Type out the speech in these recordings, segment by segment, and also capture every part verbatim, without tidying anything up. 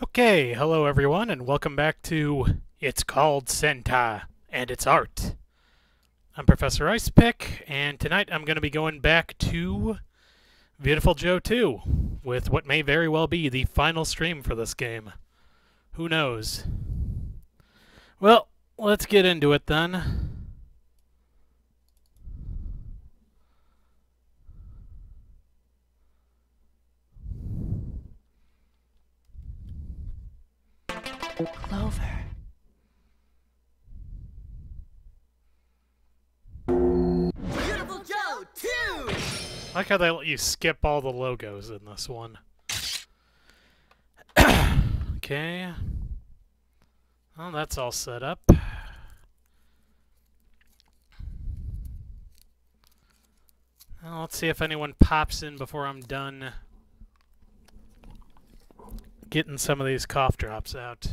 Okay, hello everyone, and welcome back to It's Called Sentai, and It's Art. I'm Professor Icepick, and tonight I'm going to be going back to Beautiful Joe two, with what may very well be the final stream for this game. Who knows? Well, let's get into it then. Clover. Beautiful Joe two! I like how they let you skip all the logos in this one. Okay. Well, that's all set up. Well, let's see if anyone pops in before I'm done getting some of these cough drops out.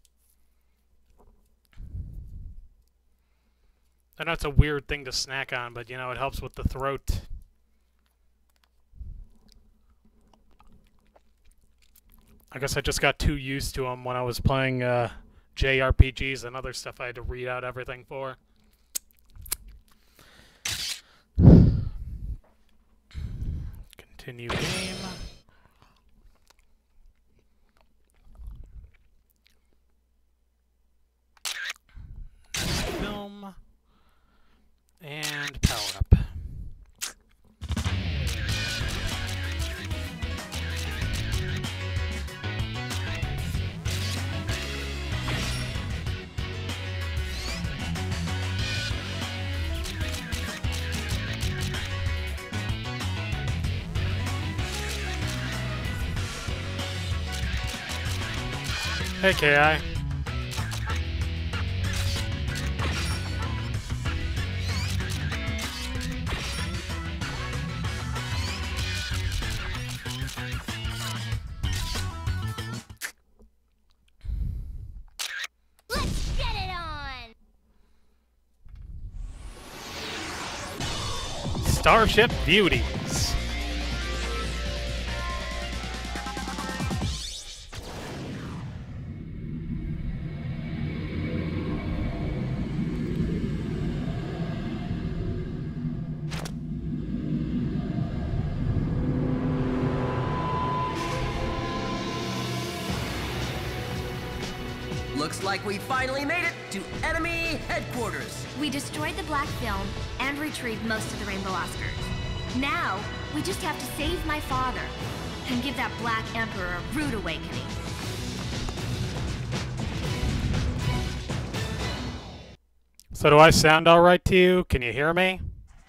I know it's a weird thing to snack on, but, you know, it helps with the throat. I guess I just got too used to them when I was playing uh, J R P Gs and other stuff I had to read out everything for. Continue game. Film. And power up. Hey, K I. Let's get it on! Starship Beauties. Looks like we finally made it to enemy headquarters. We destroyed the black film and retrieved most of the Rainbow Oscars. Now, we just have to save my father and give that Black Emperor a rude awakening. So do I sound all right to you? Can you hear me?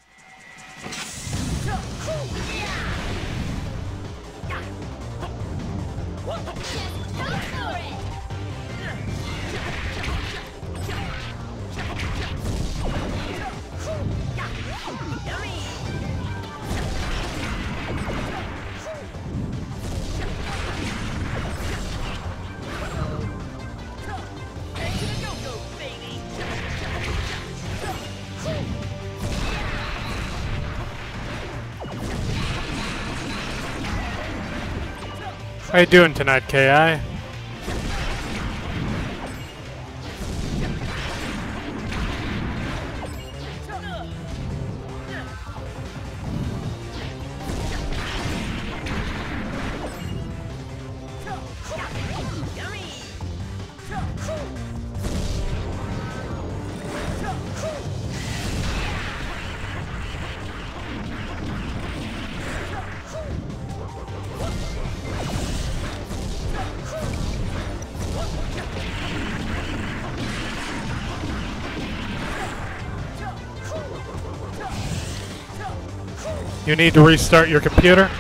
How you doing tonight, K I? You need to restart your computer?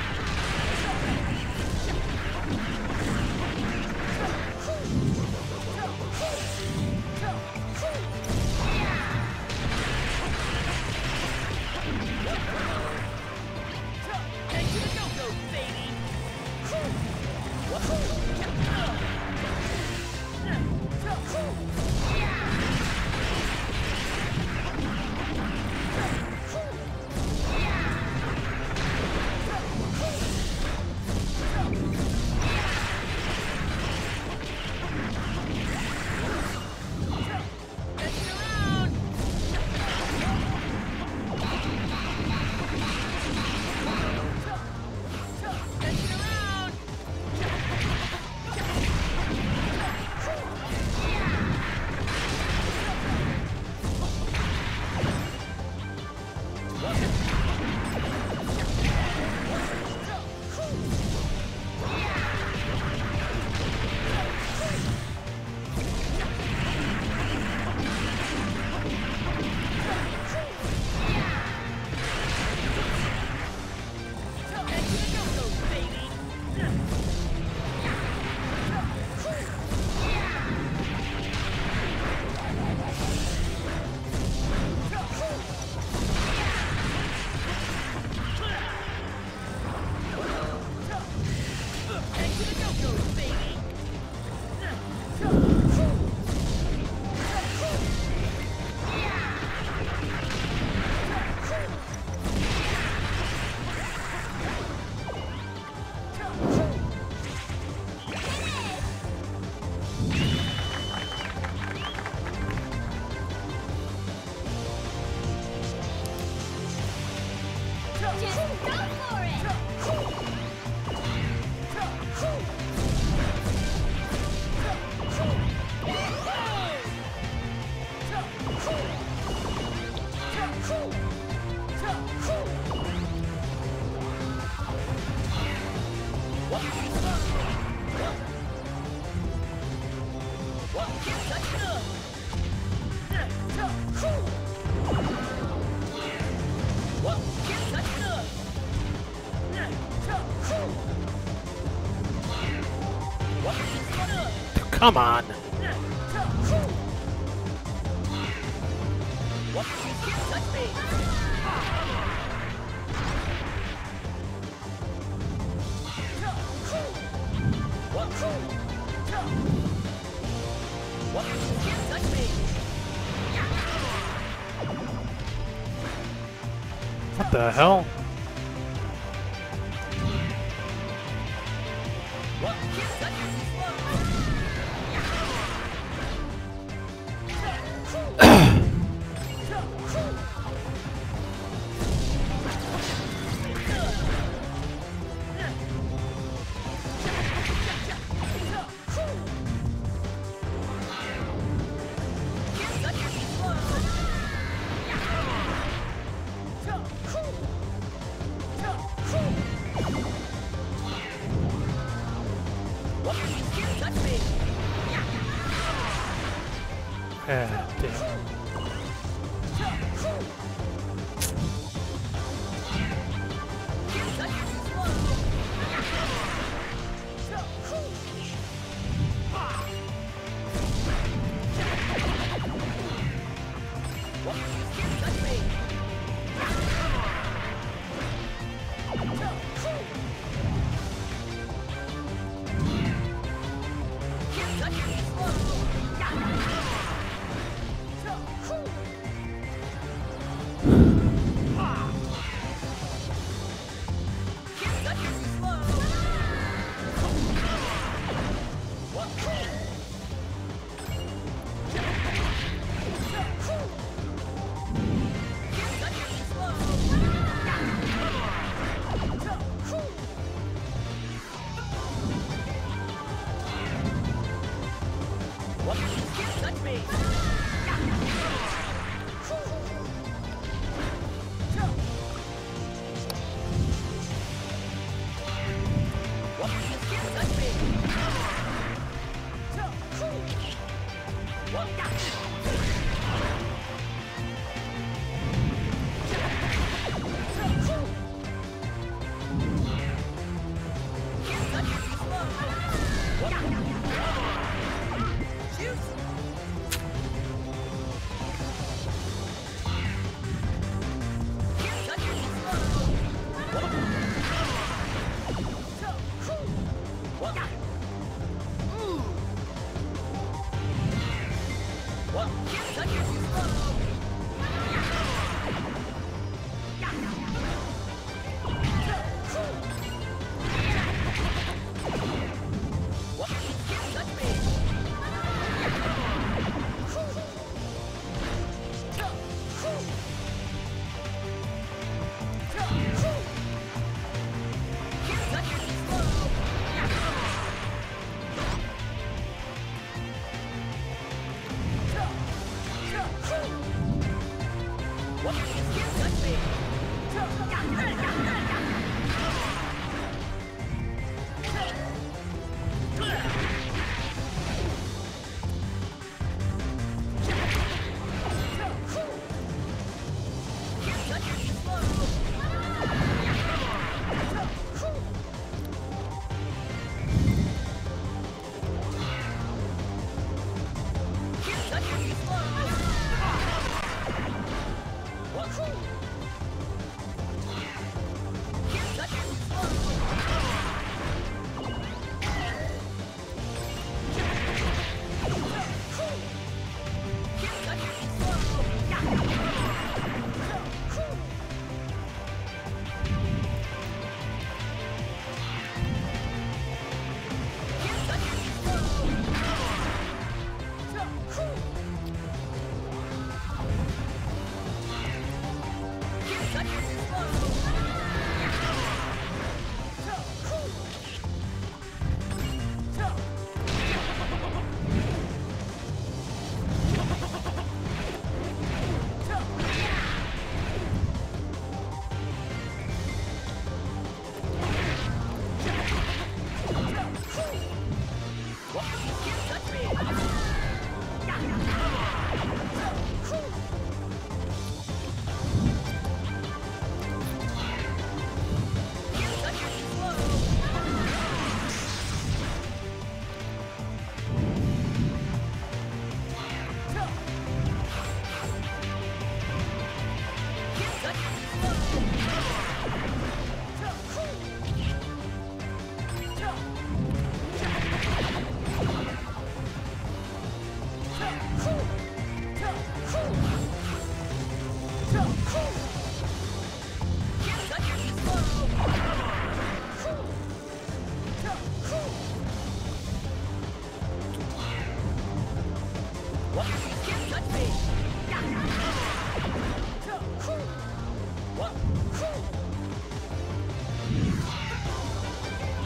Just go for it! Come on. What the hell? Ah, damn.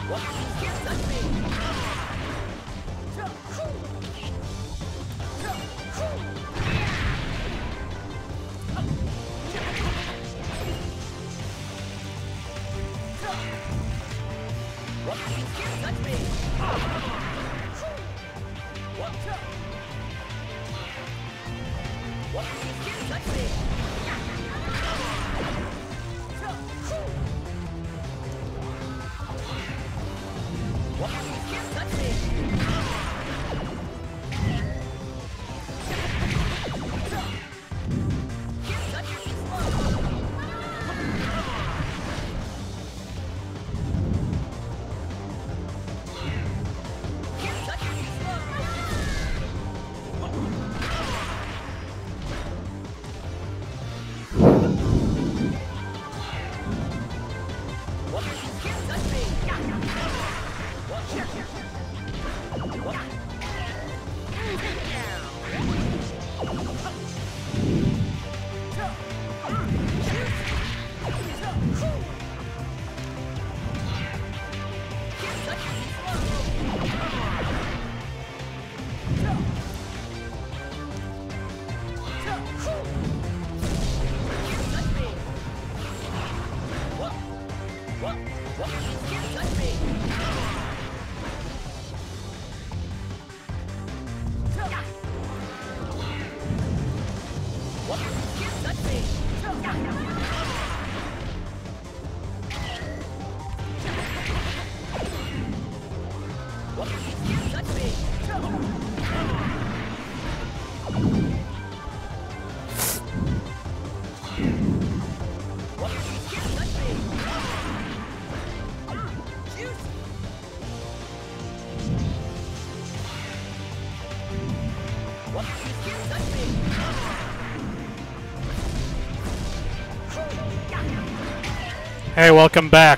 Hey, welcome back.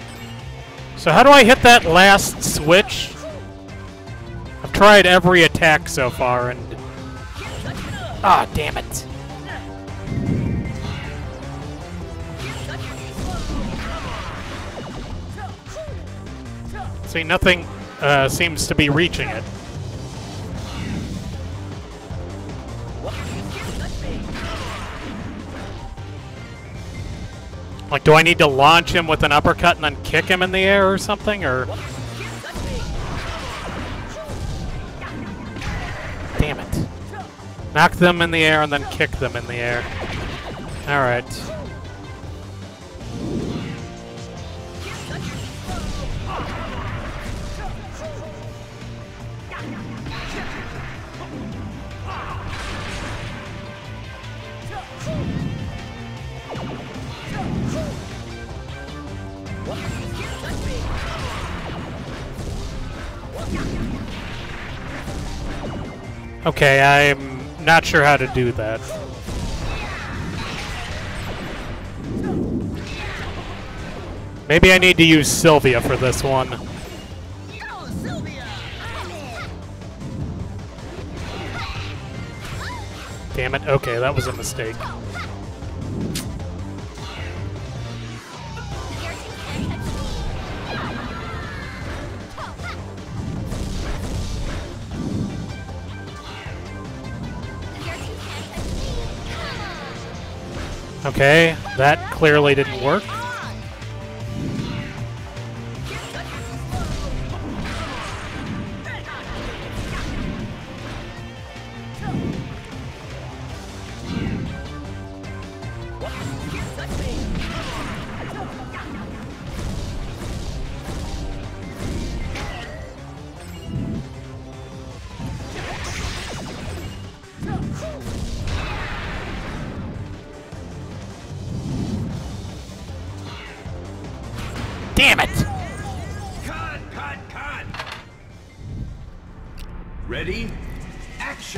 So how do I hit that last switch? I've tried every attack so far and... Ah, damn it. See, nothing uh, seems to be reaching it. Like, do I need to launch him with an uppercut and then kick him in the air or something, or...? Damn it. Knock them in the air and then kick them in the air. Alright. Okay, I'm not sure how to do that. Maybe I need to use Sylvia for this one. Damn it, okay, that was a mistake. Okay, that clearly didn't work. Damn it! Cut, cut, cut! Ready? Action!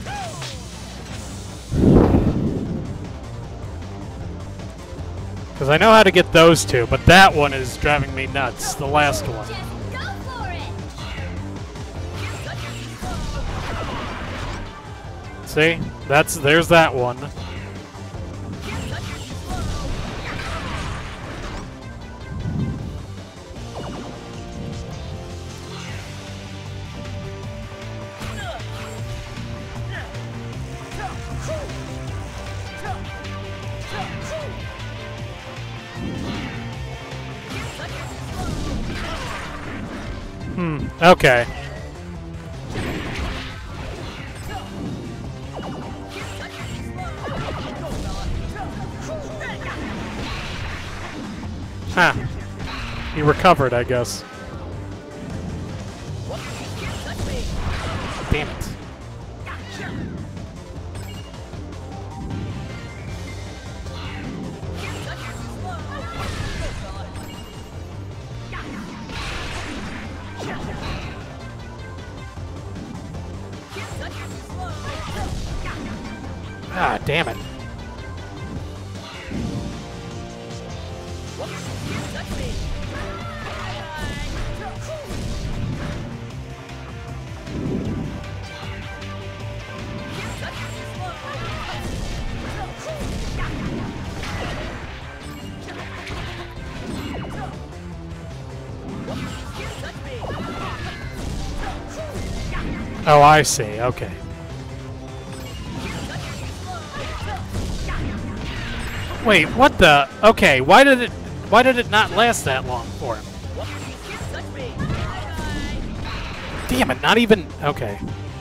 Because I know how to get those two, but that one is driving me nuts. The last one. Just go for it! See? That's there's that one. Hmm, okay. Huh. He recovered, I guess. Damn it. Ah, damn it. Oh, I see. Okay. Wait, what the? Okay, why did it? Why did it not last that long for him? Damn it! Not even. Okay.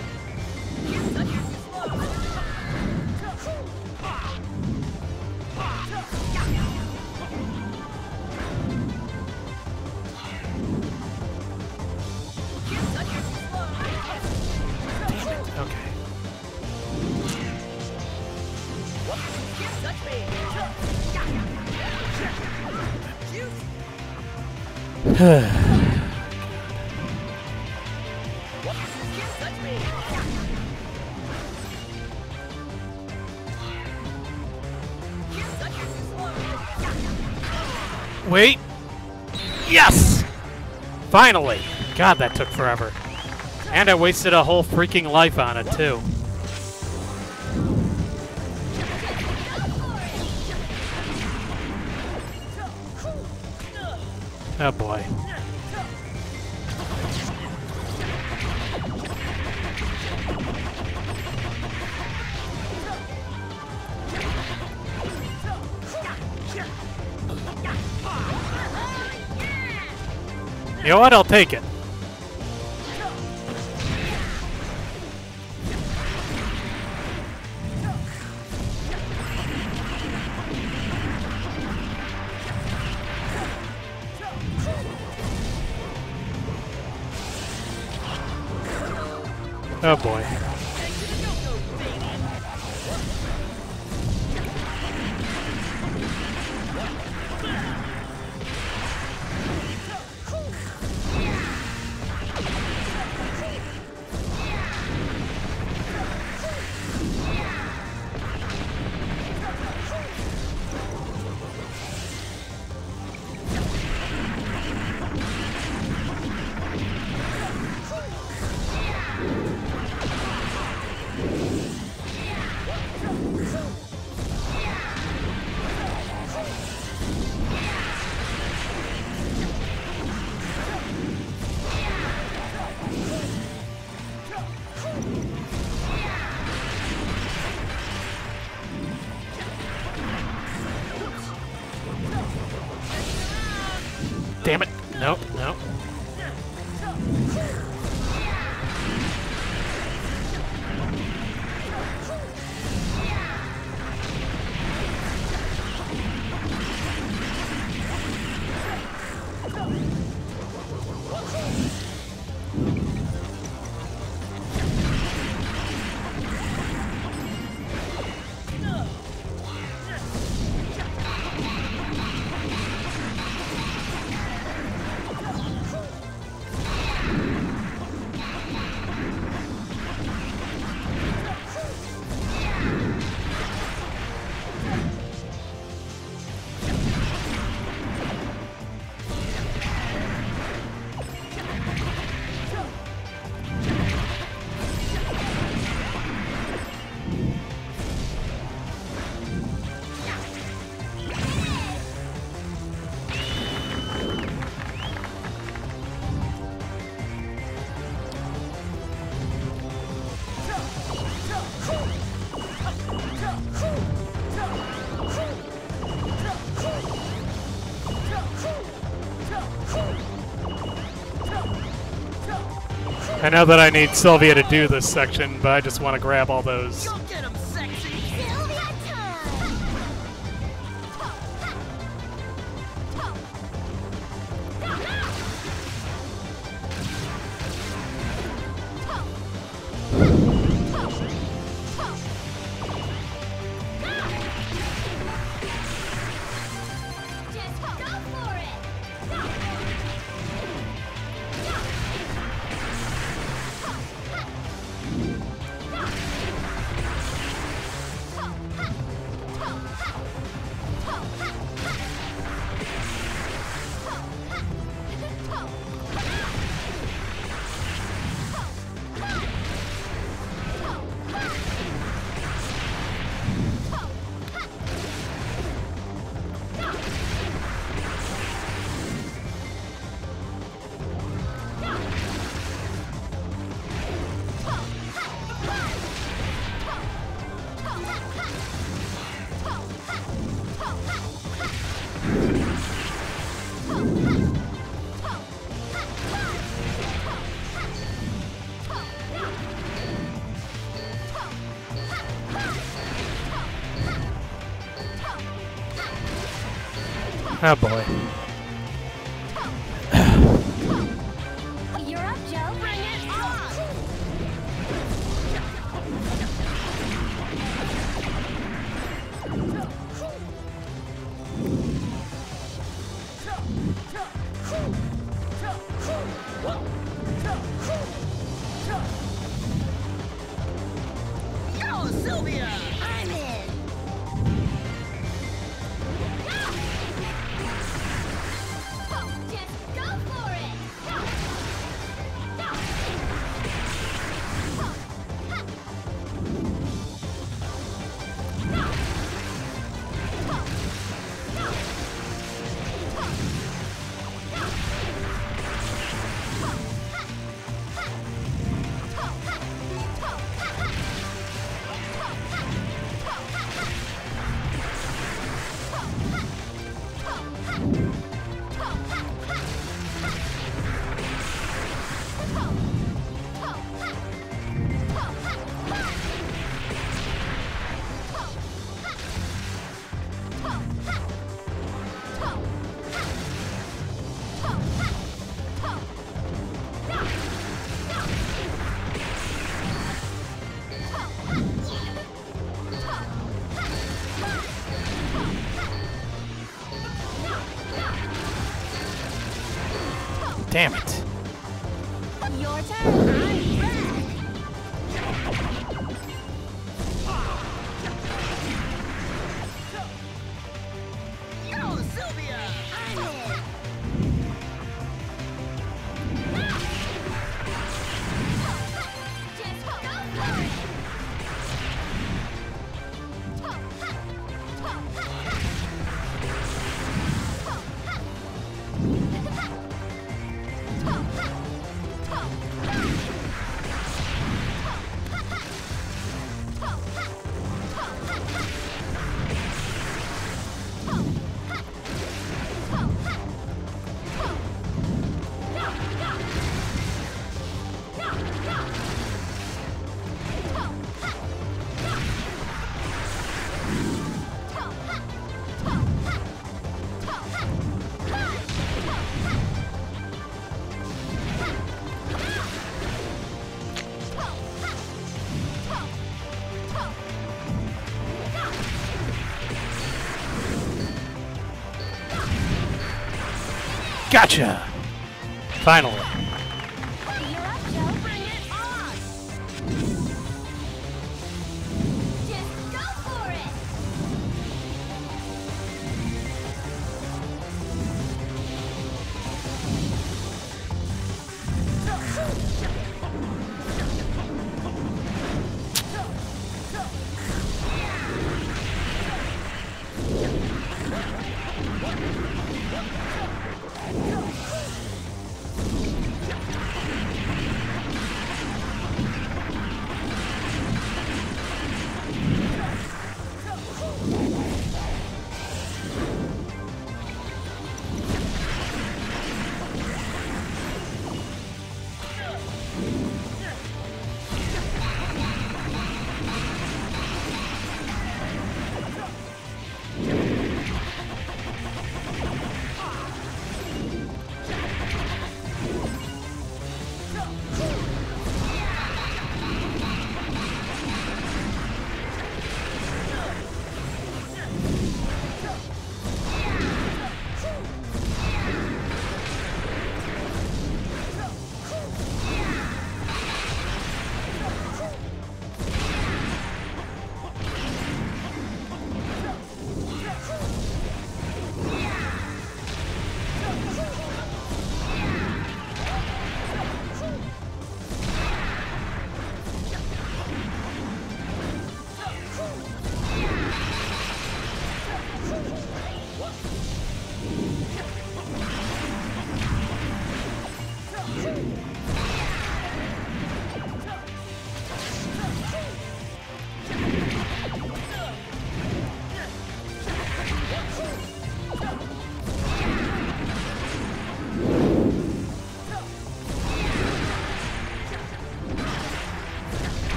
Wait. Yes! Finally! God, that took forever. And I wasted a whole freaking life on it, too. Oh boy. You know what? I'll take it. Oh boy. Damn it. Nope, nope. I know that I need Sylvia to do this section, but I just want to grab all those. Go get him, sexy! Sylvia time! Just go for it! Oh boy. You're up, Joe. Bring it on! Yo, Sylvia! I'm in. Just go for it. Damn it. Your turn. I'm back. Yo, Sylvia! I'm in. Just go for it. Gotcha! Finally. You're up, Joe. Bring it on! Just go for it.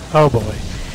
Oh boy.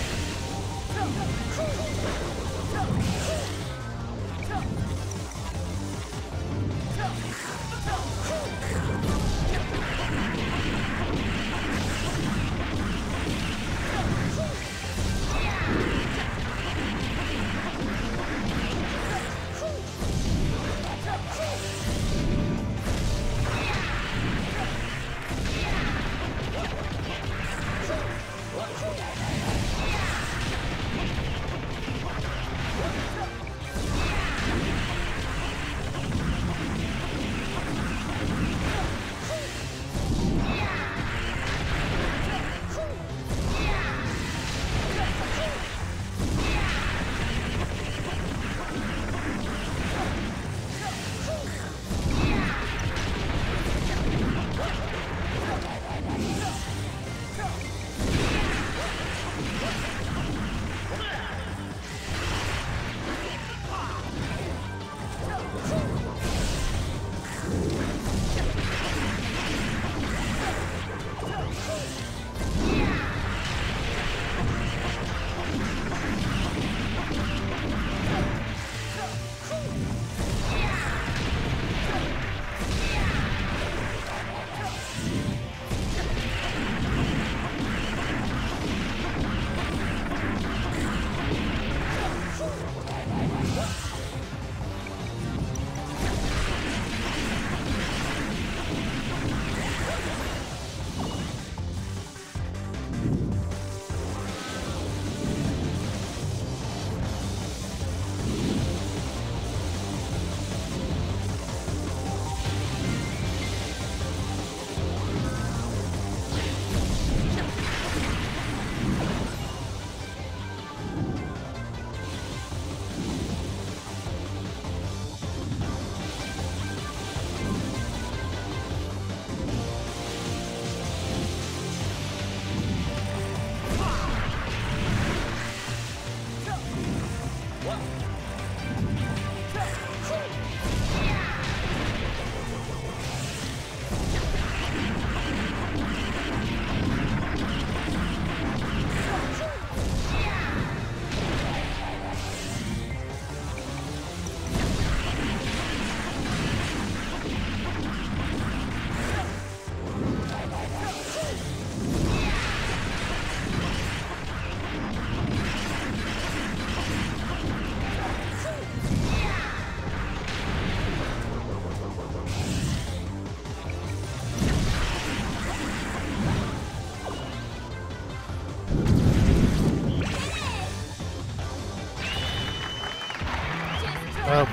Oh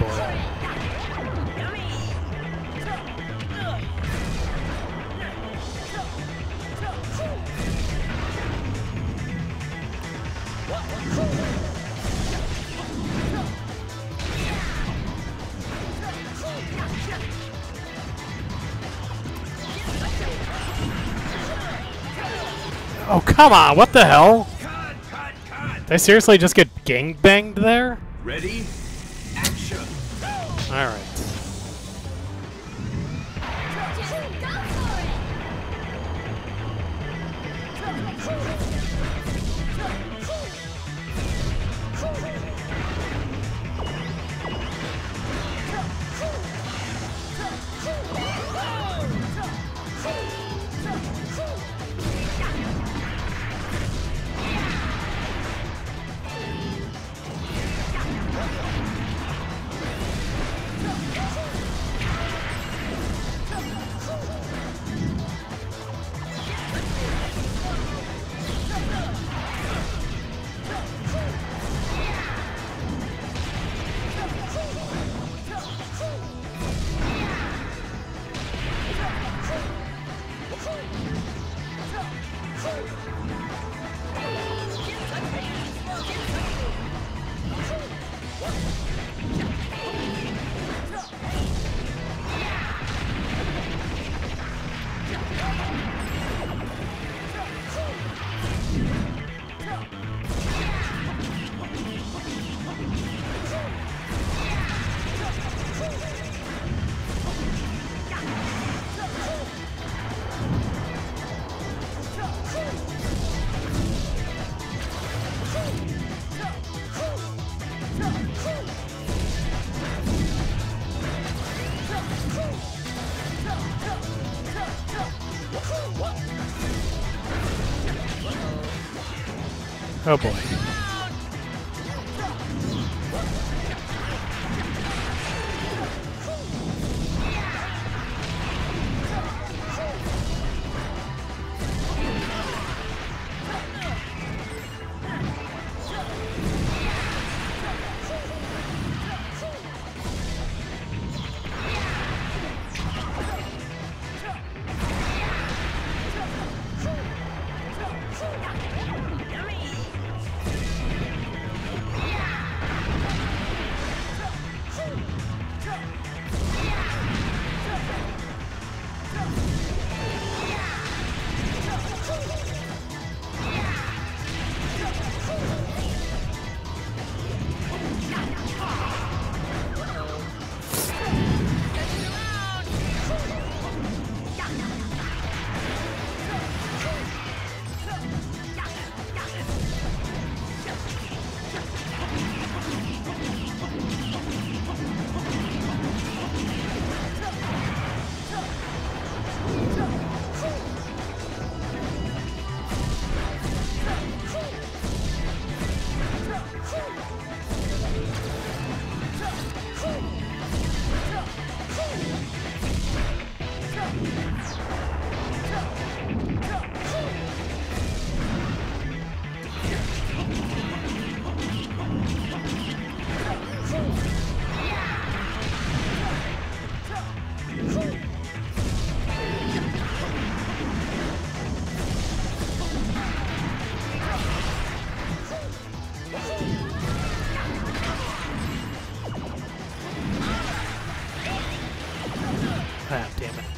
boy. Oh, come on, what the hell? Cut, cut, cut. Did I seriously just get gangbanged there? Ready? Action. Alright. Oh boy. Ah, damn it.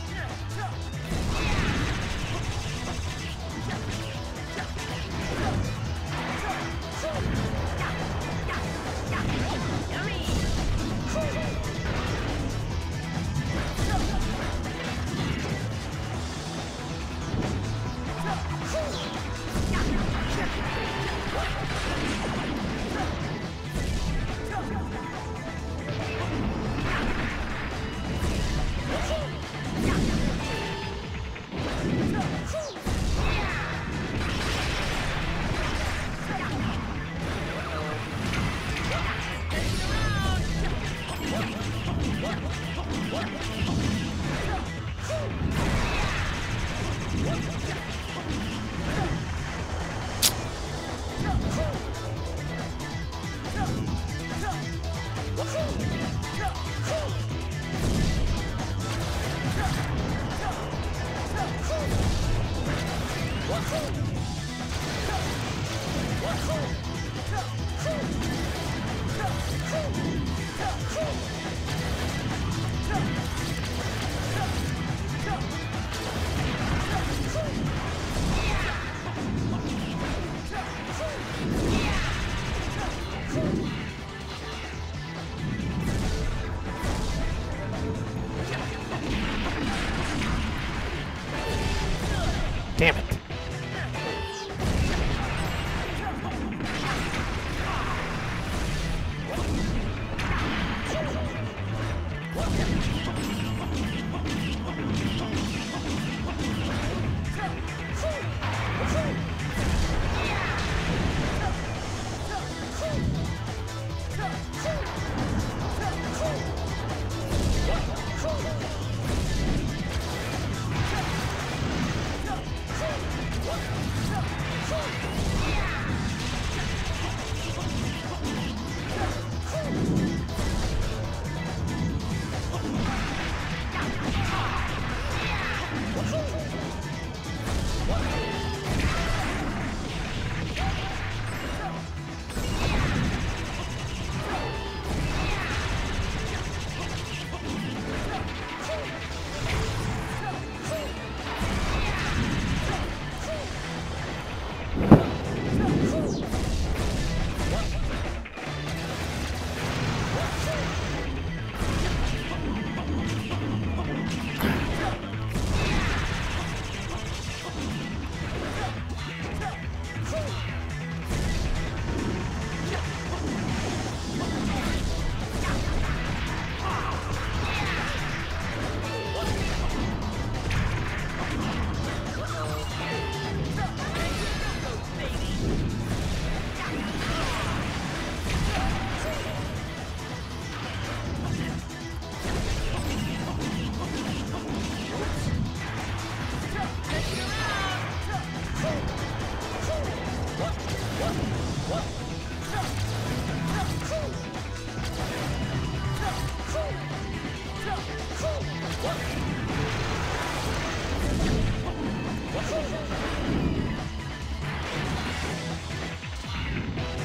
Damn it.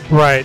Right.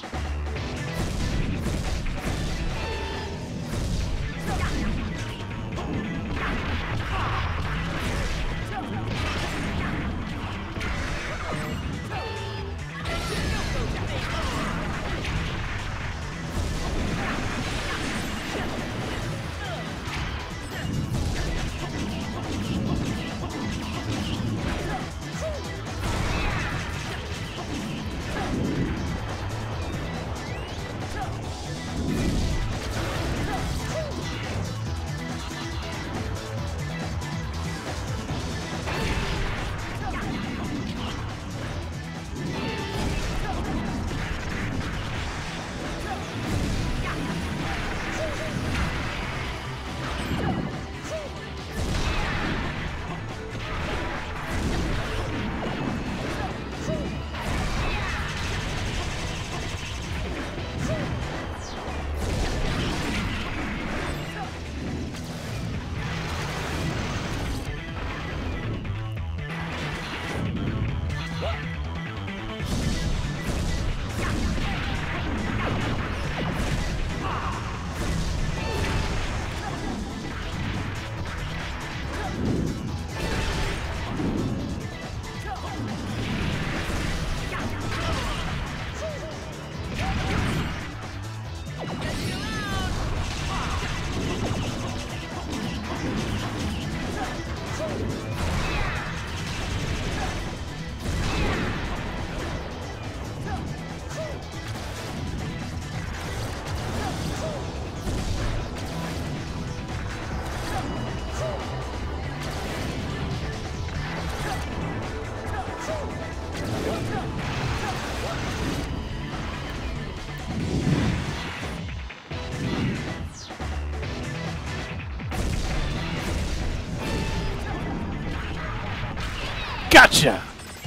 Gotcha!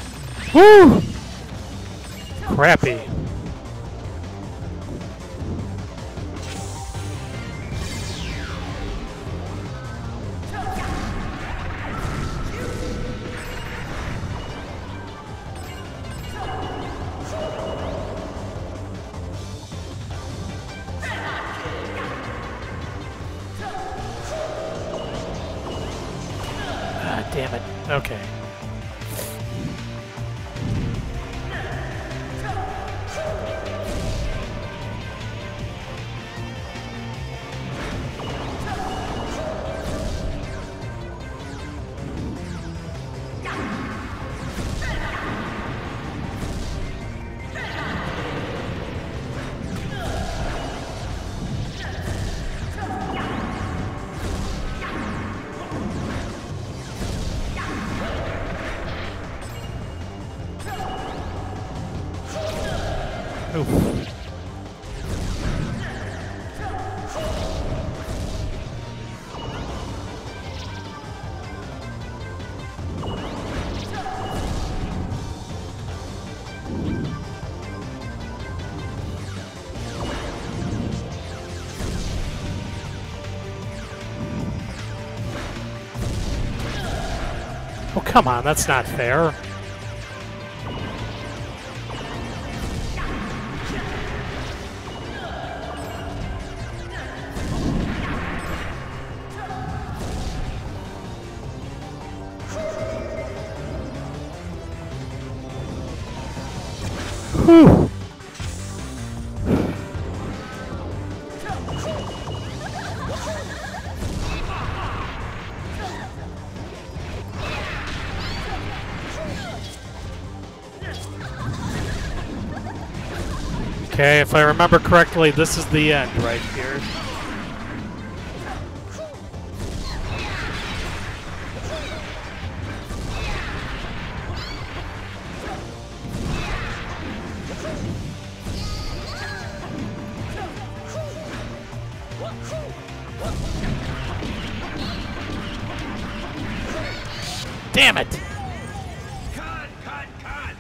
Woo! Crappy. Ah, damn it. Okay. Oof. Oh, come on, that's not fair. Whew. Okay, if I remember correctly, this is the end right here. Damn it! Cut, cut, cut.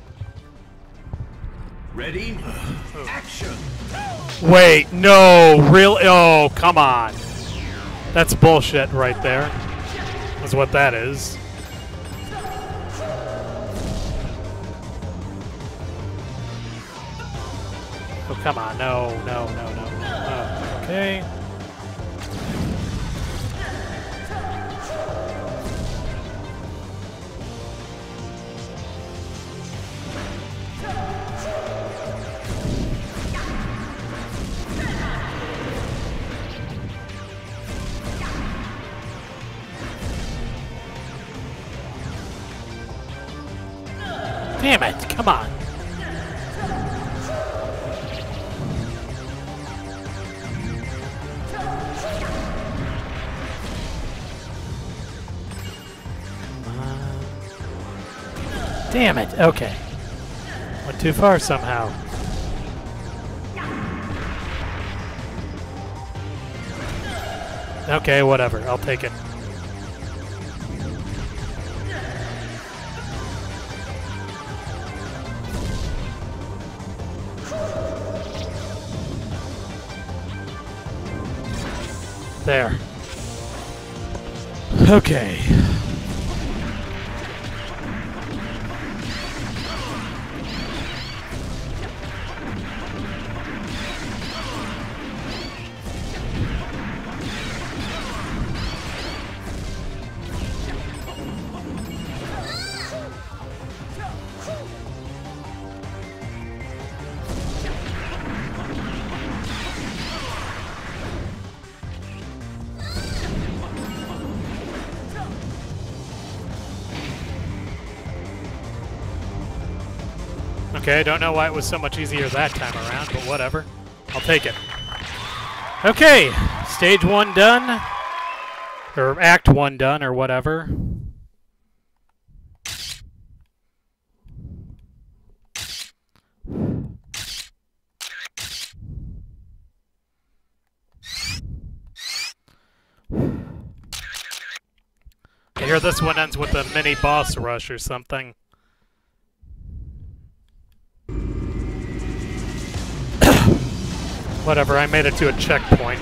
Ready? Action. Wait, no, really? Oh, come on. That's bullshit right there. That's what that is. Oh, come on. No, no, no, no. Oh, okay. Damn it, come on. Damn it, okay. Went too far somehow. Okay, whatever, I'll take it. There. Okay. Okay, I don't know why it was so much easier that time around, but whatever. I'll take it. Okay, stage one done. Or act one done, or whatever. I hear this one ends with a mini boss rush or something. Whatever, I made it to a checkpoint.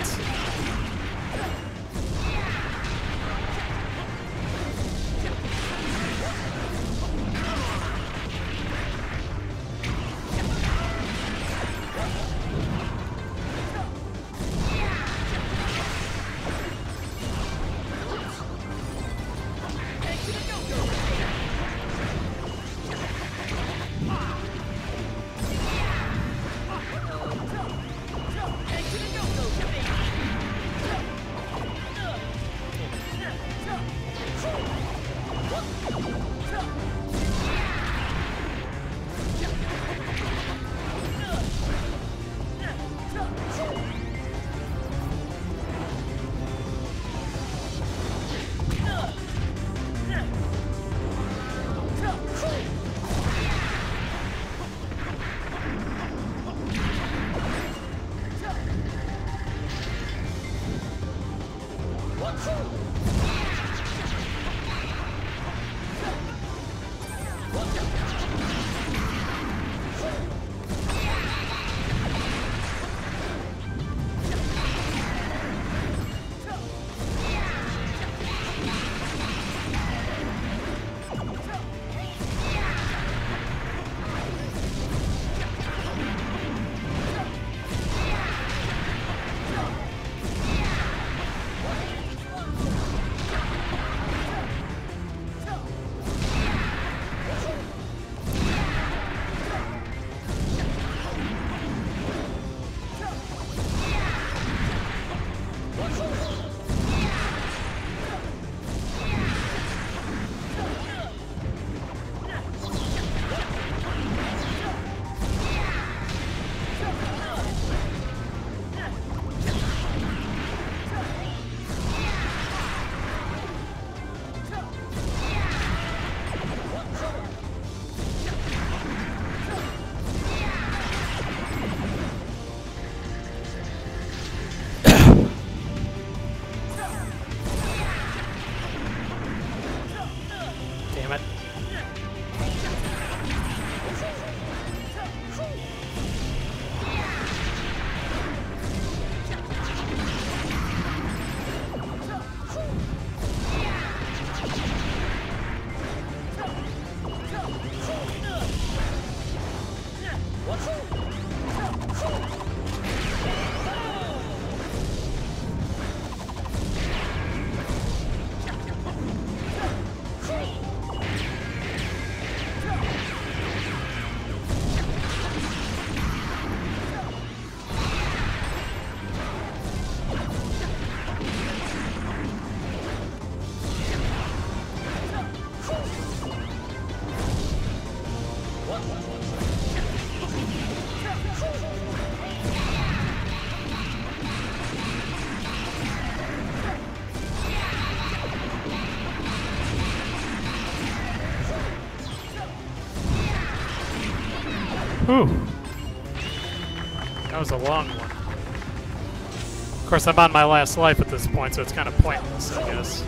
Whew. That was a long one. Of course, I'm on my last life at this point, so it's kind of pointless, I guess.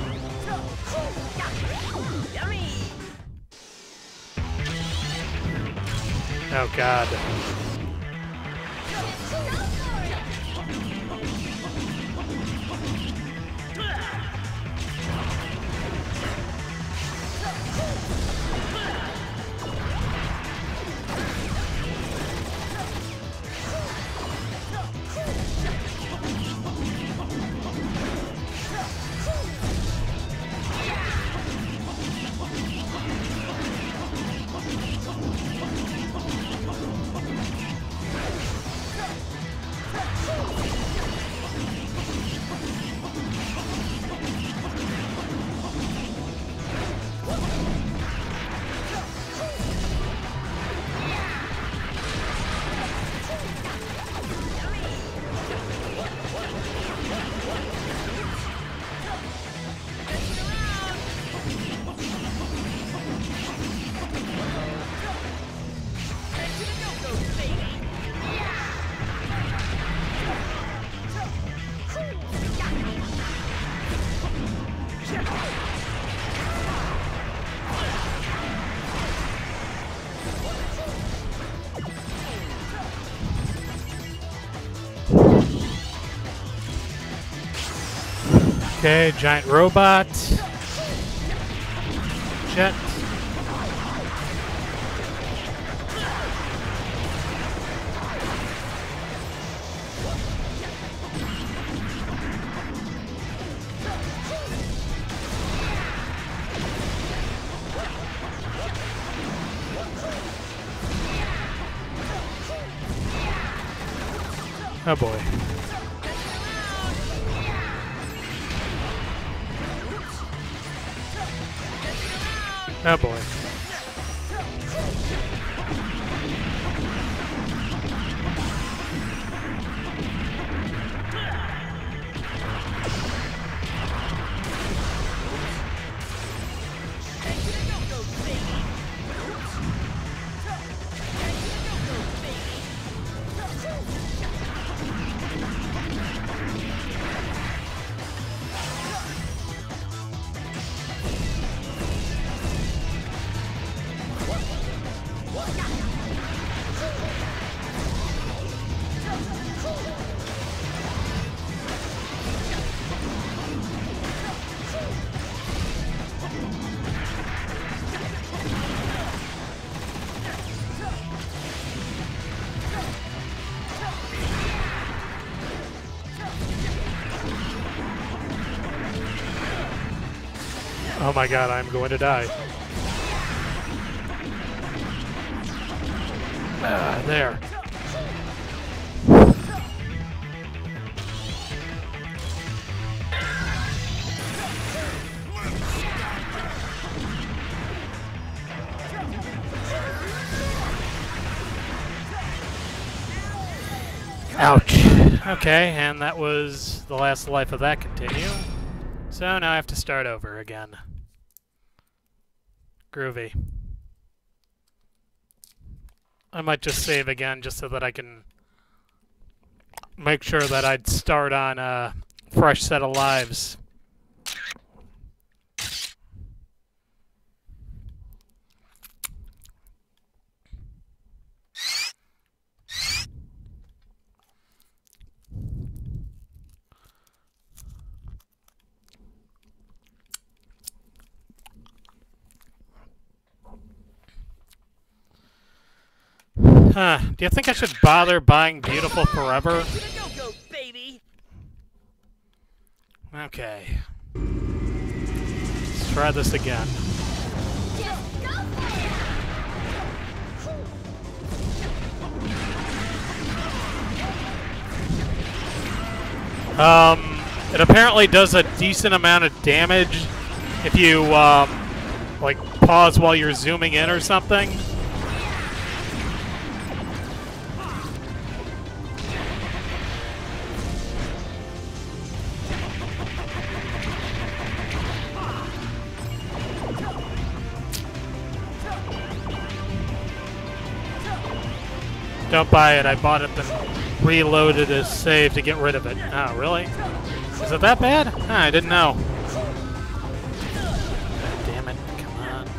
Oh, God. Okay, giant robot. Jet. Oh boy. Oh boy. Oh my god, I'm going to die. Ah, there. Ouch. Okay, and that was the last life of that continue. So now I have to start over again. Groovy. I might just save again just so that I can make sure that I'd start on a fresh set of lives. Huh. Do you think I should bother buying Beautiful Forever? Okay. Let's try this again. Um, it apparently does a decent amount of damage if you, um, like, pause while you're zooming in or something. Don't buy it. I bought it then reloaded as save to get rid of it. Oh, really? Is it that bad? Ah, I didn't know. God damn it. Come on.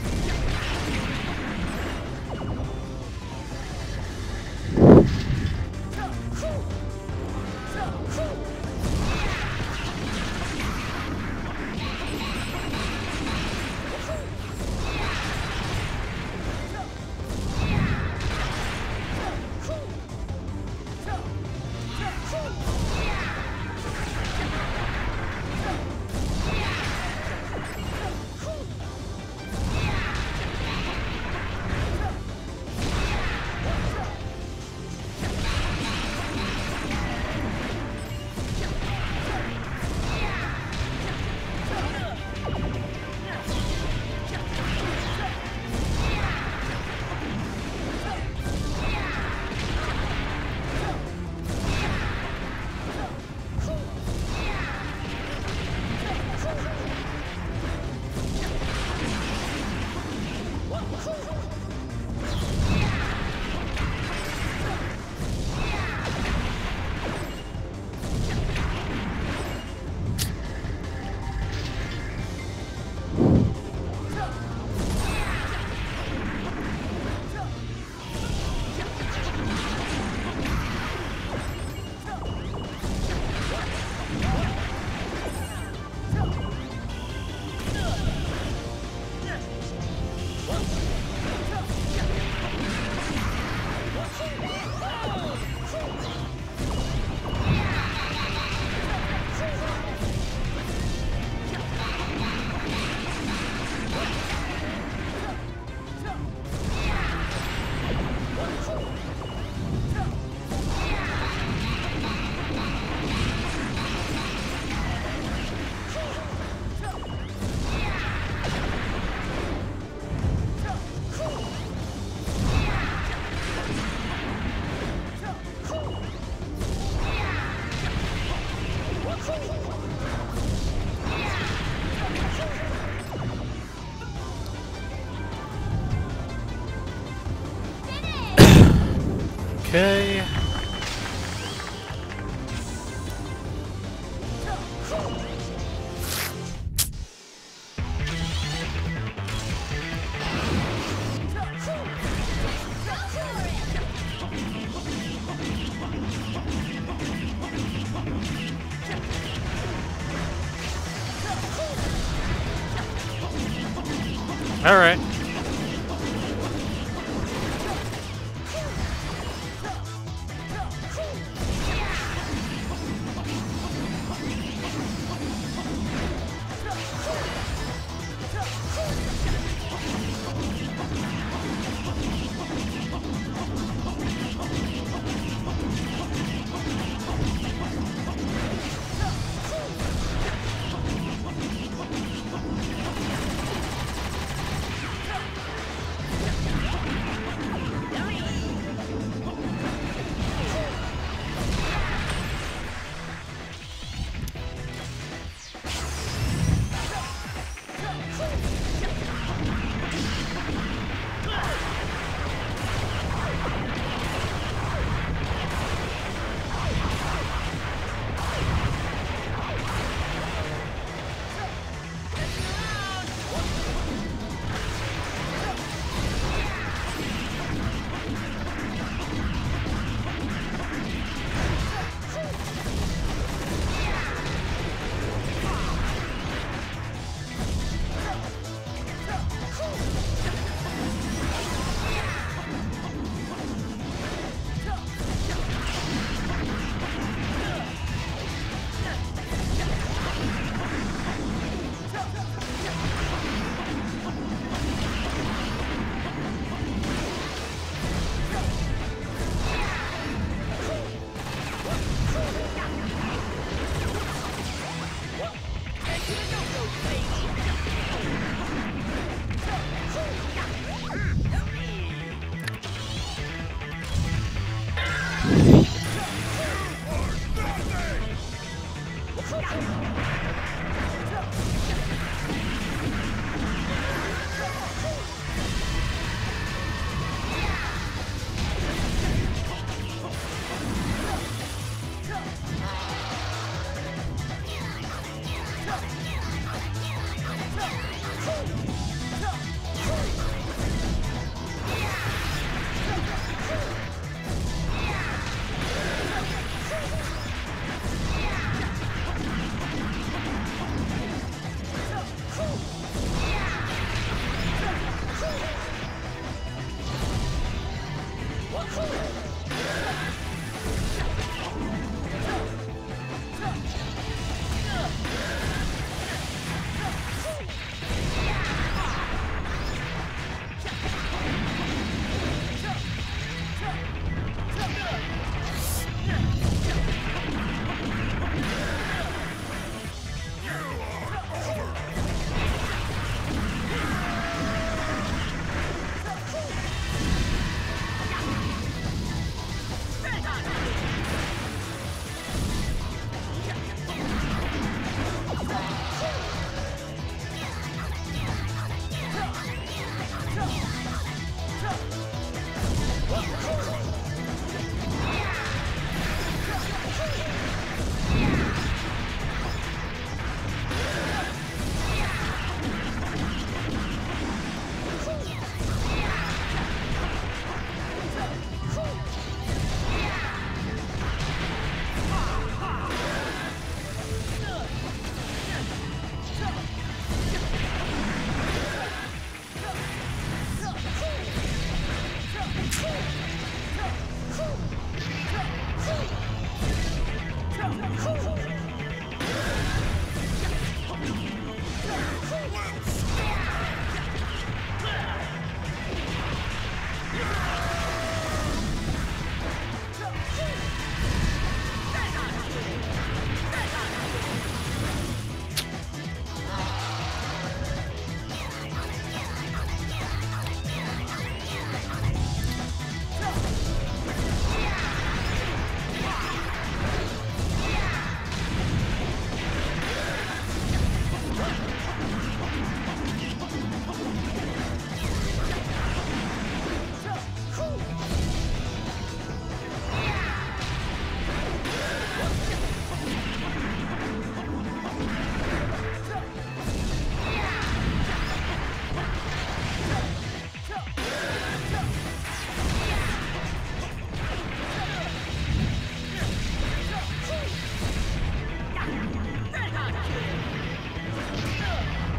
Okay. All right.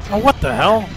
Oh, what the hell?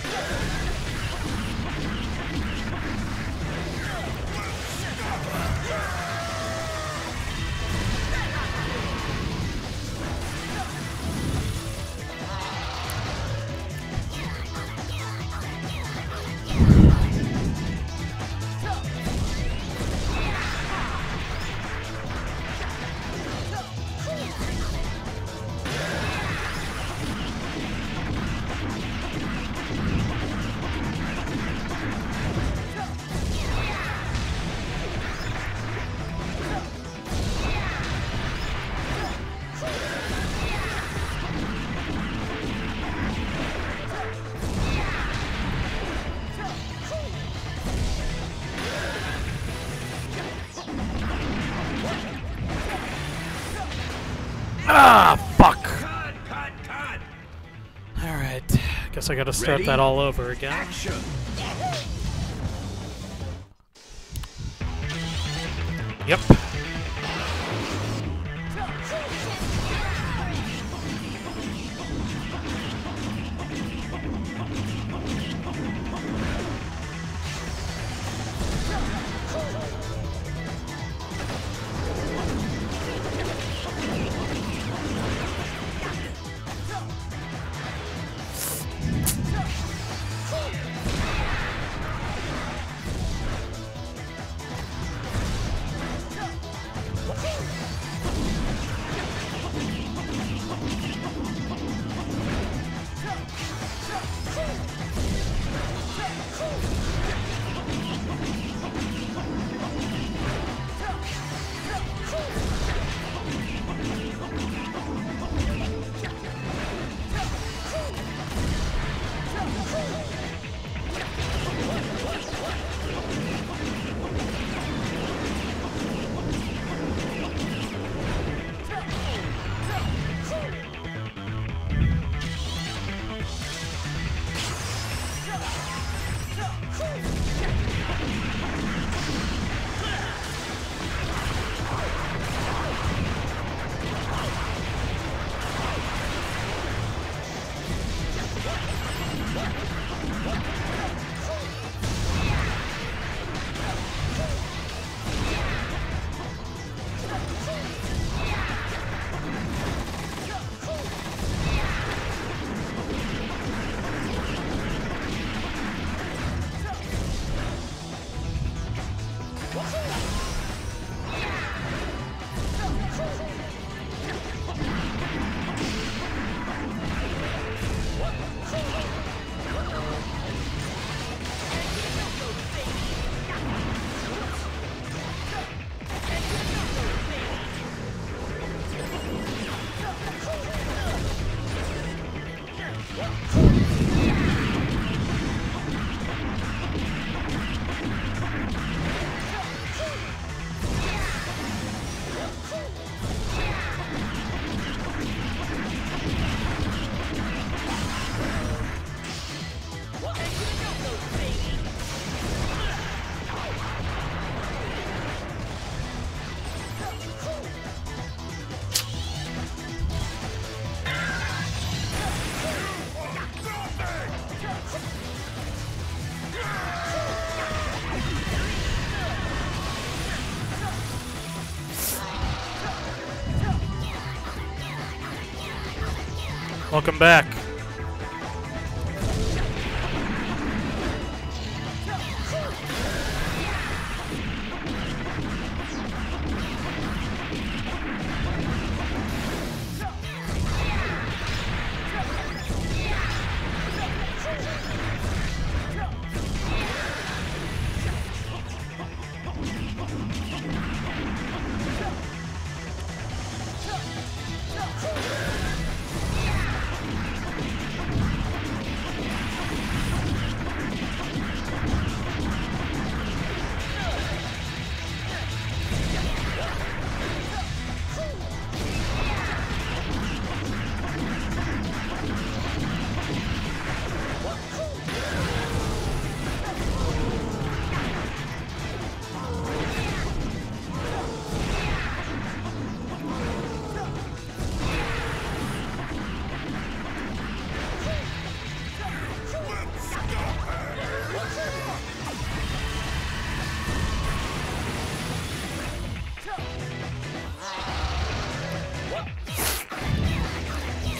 Ah, fuck! Cut, cut, cut. Alright, guess I gotta start Ready? that all over again. Action. Yep. Welcome back.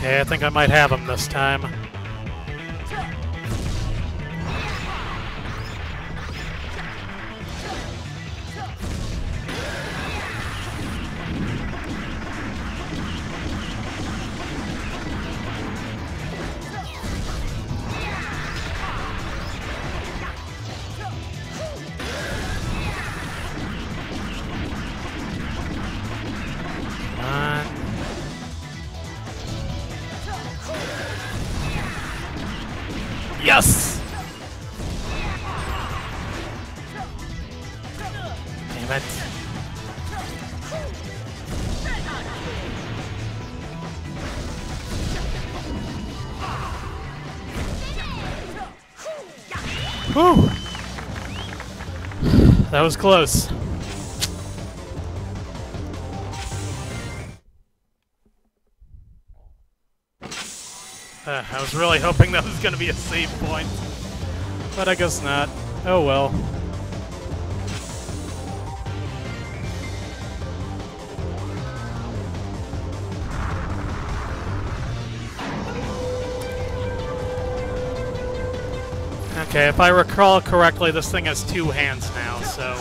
Okay, I think I might have him this time. Yes! Damn it. Whew! That was close. Uh, I was really hoping that was going to be a save point, but I guess not. Oh well. Okay, if I recall correctly, this thing has two hands now, so...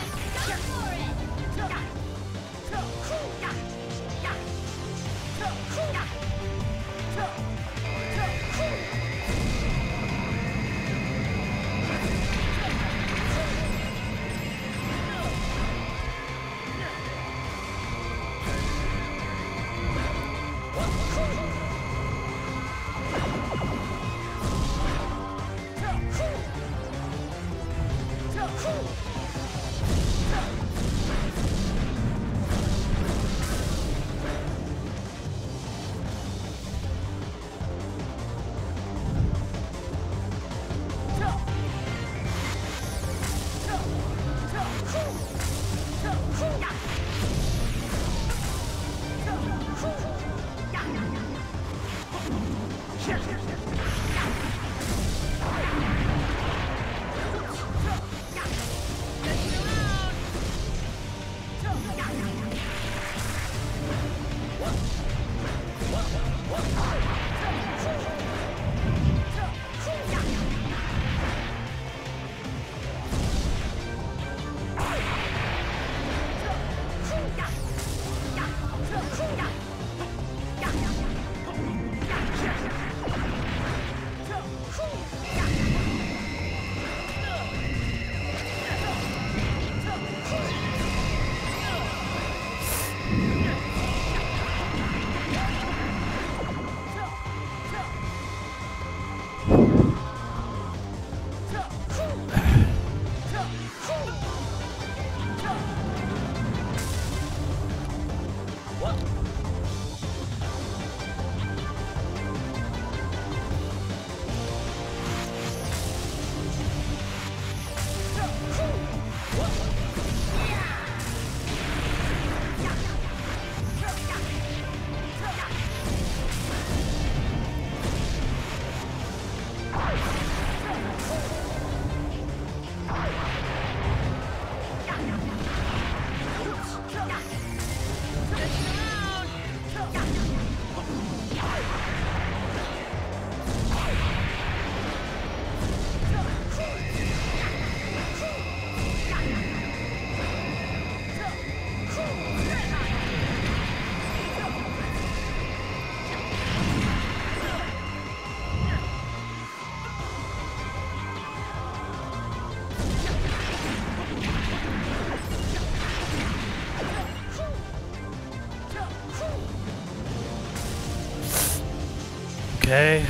Okay.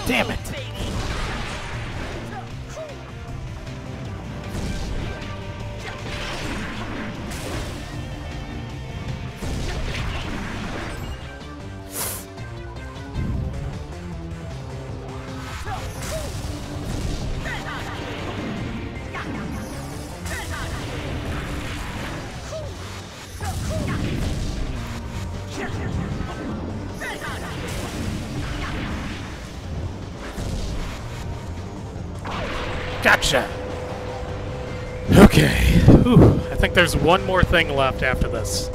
Damn it! Gotcha! Okay. Whew. I think there's one more thing left after this.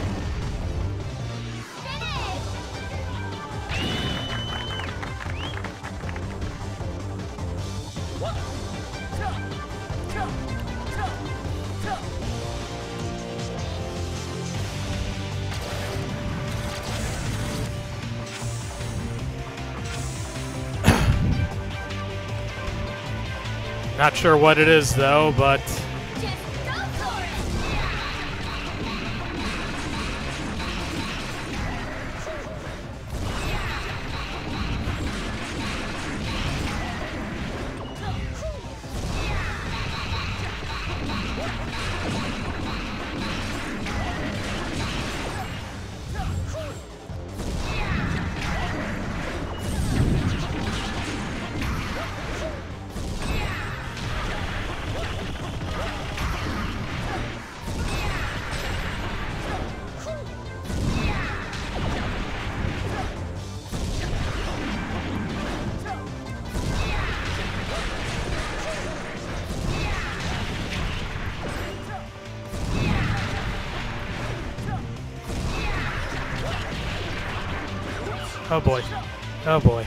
Not sure what it is though, but Just go for it! oh boy. Oh boy.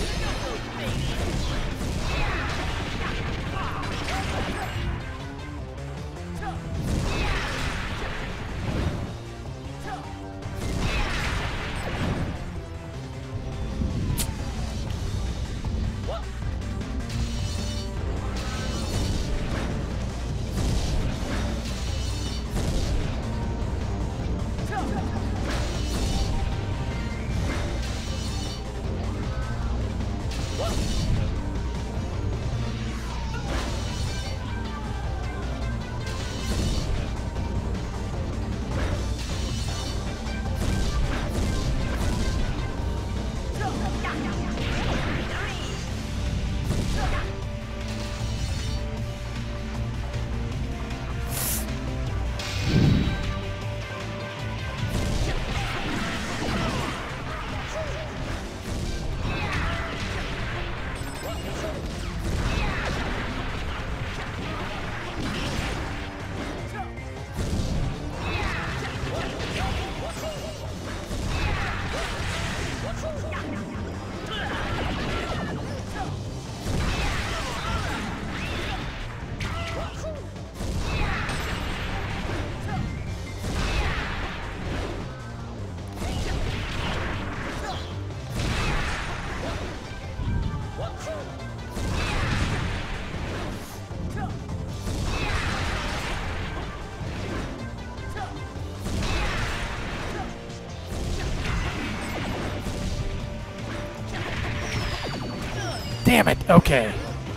Damn it! Okay.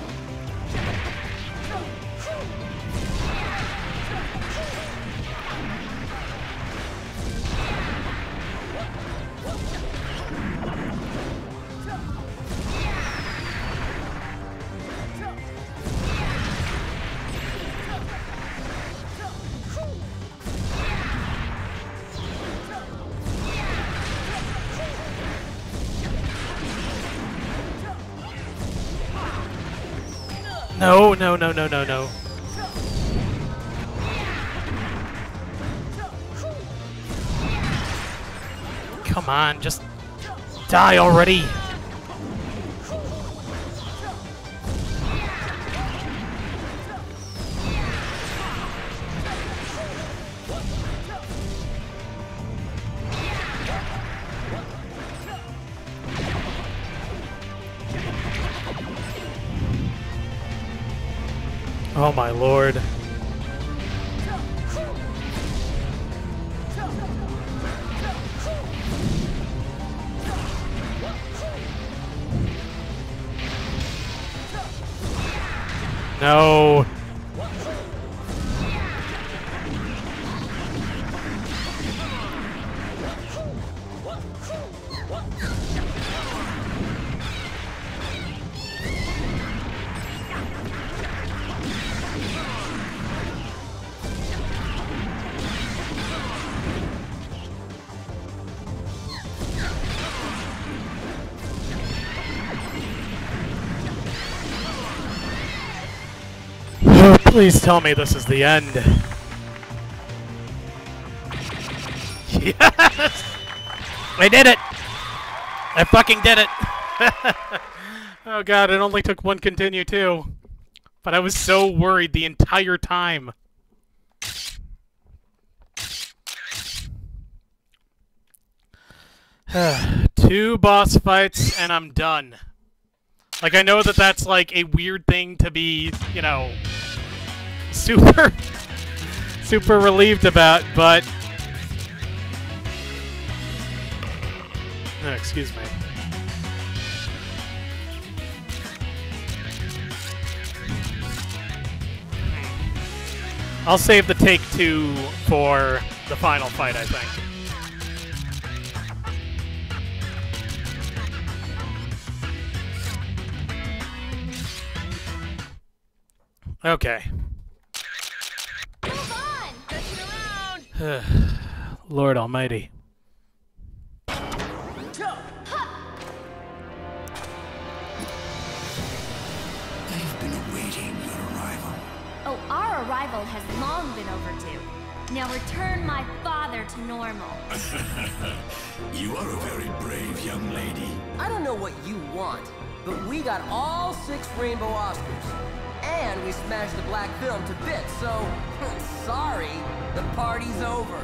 No, no, no, no, no, no. Come on, just die already. Oh my lord. No. Please tell me this is the end. Yes! I did it! I fucking did it! Oh god, it only took one continue too. But I was so worried the entire time. Two boss fights and I'm done. Like, I know that that's like a weird thing to be, you know, super, super relieved about, but... Oh, excuse me. I'll save the take two for the final fight, I think. Okay. Move on! Touching around! Lord Almighty. They've been awaiting your arrival. Oh, our arrival has long been overdue. Now return my father to normal. You are a very brave young lady. I don't know what you want, but we got all six Rainbow Oscars. And we smashed the black film to bits, so... sorry, the party's over.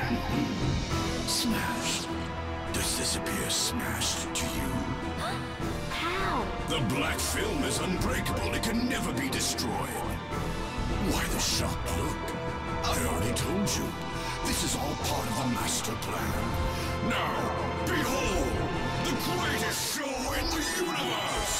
Smashed? Does this appear smashed to you? How? The black film is unbreakable. It can never be destroyed. Why the shocked look? I already told you. This is all part of the master plan. Now, behold, the greatest show in the universe!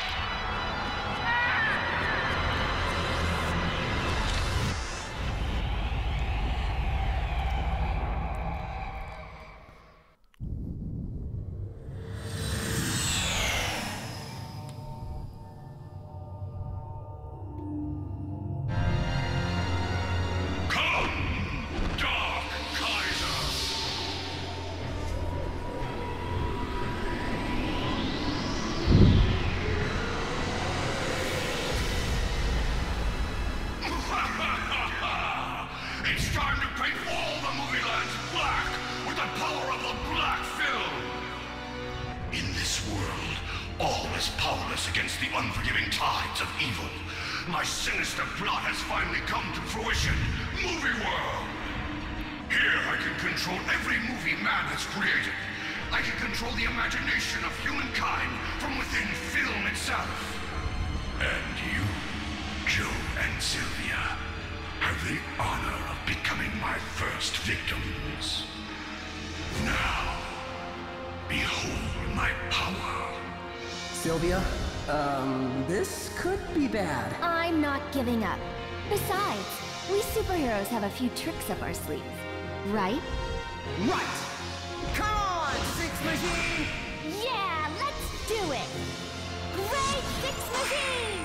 Against the unforgiving tides of evil. My sinister plot has finally come to fruition. Movie world! Here I can control every movie man has created. I can control the imagination of humankind from within film itself. And you, Joe and Sylvia, have the honor of becoming my first victims. Now, behold my power. Sylvia, um, this could be bad. I'm not giving up. Besides, we superheroes have a few tricks up our sleeves, right? Right! Come on, Six Machine! Yeah, let's do it! Great Six Machine!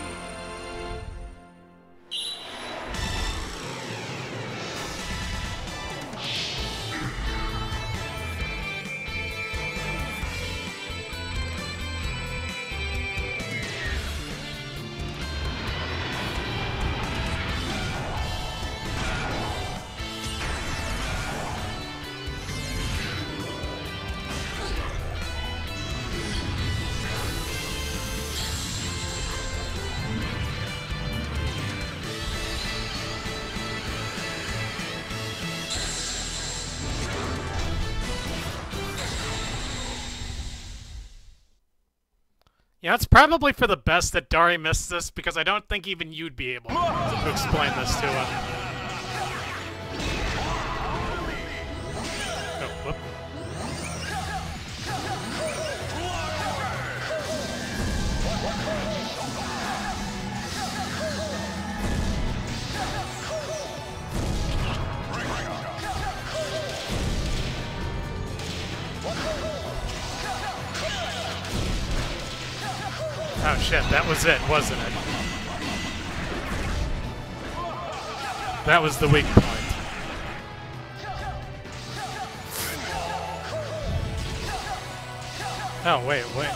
Yeah, it's probably for the best that Dari missed this, because I don't think even you'd be able to explain this to him. Oh, whoop. shit, that was it, wasn't it? That was the weak point. Oh, wait, wait.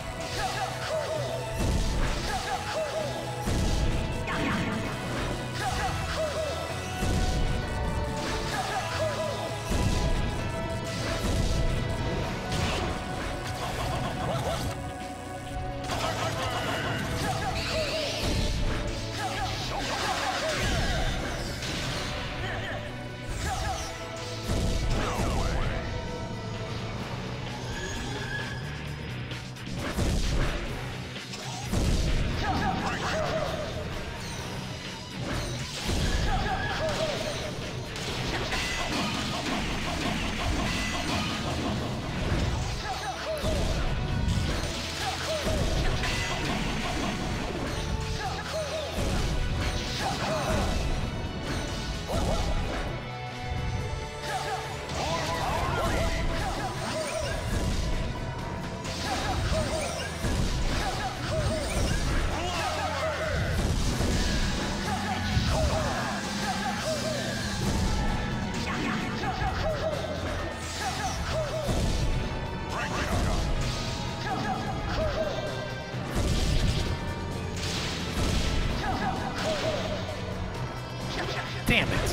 Damn it.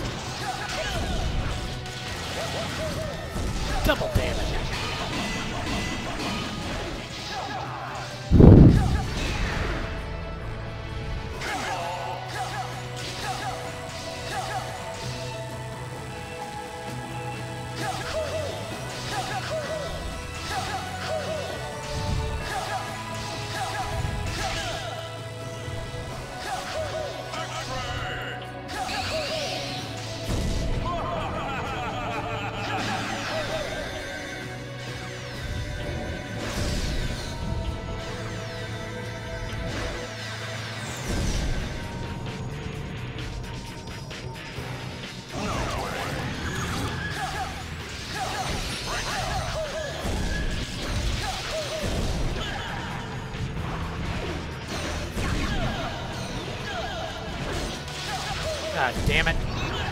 Double damage. God damn it.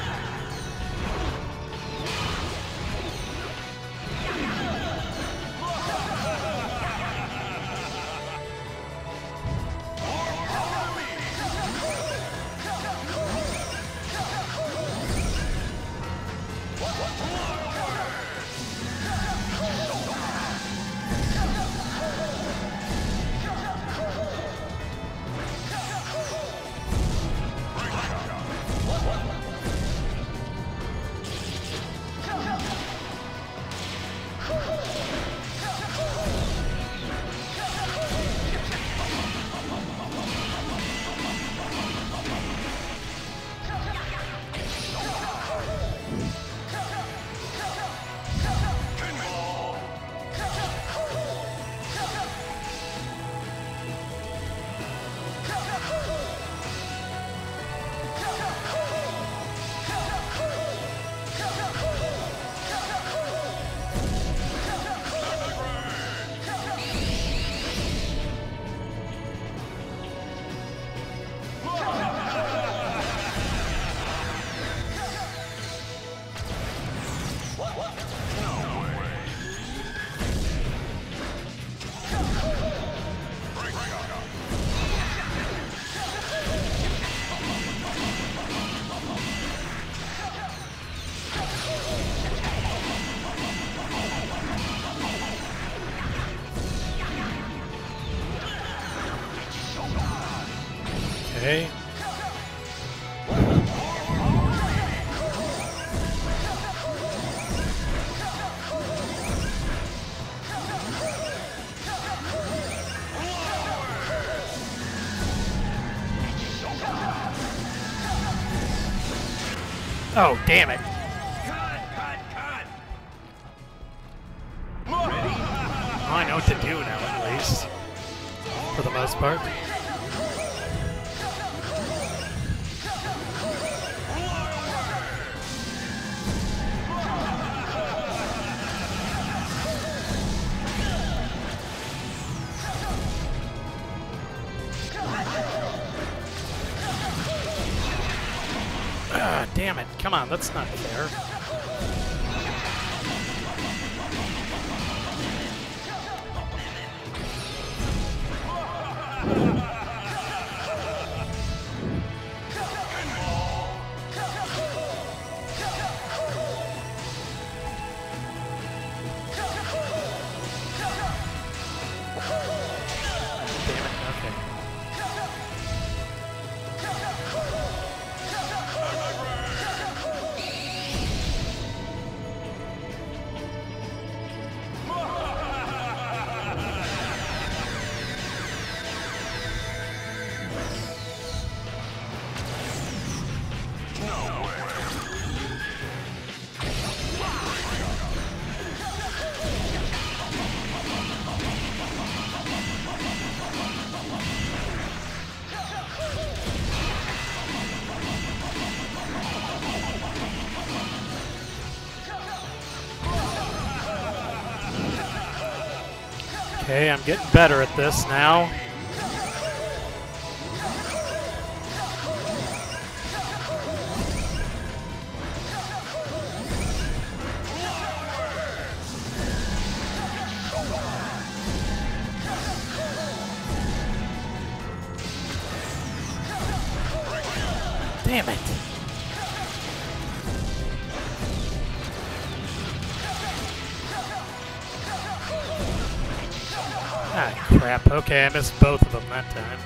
Okay. Oh, damn it. Well, I know what to do now, at least. For the most part. come on, that's not fair. Okay, I'm getting better at this now. Damn it. Ah, crap. Okay, I missed both of them that time.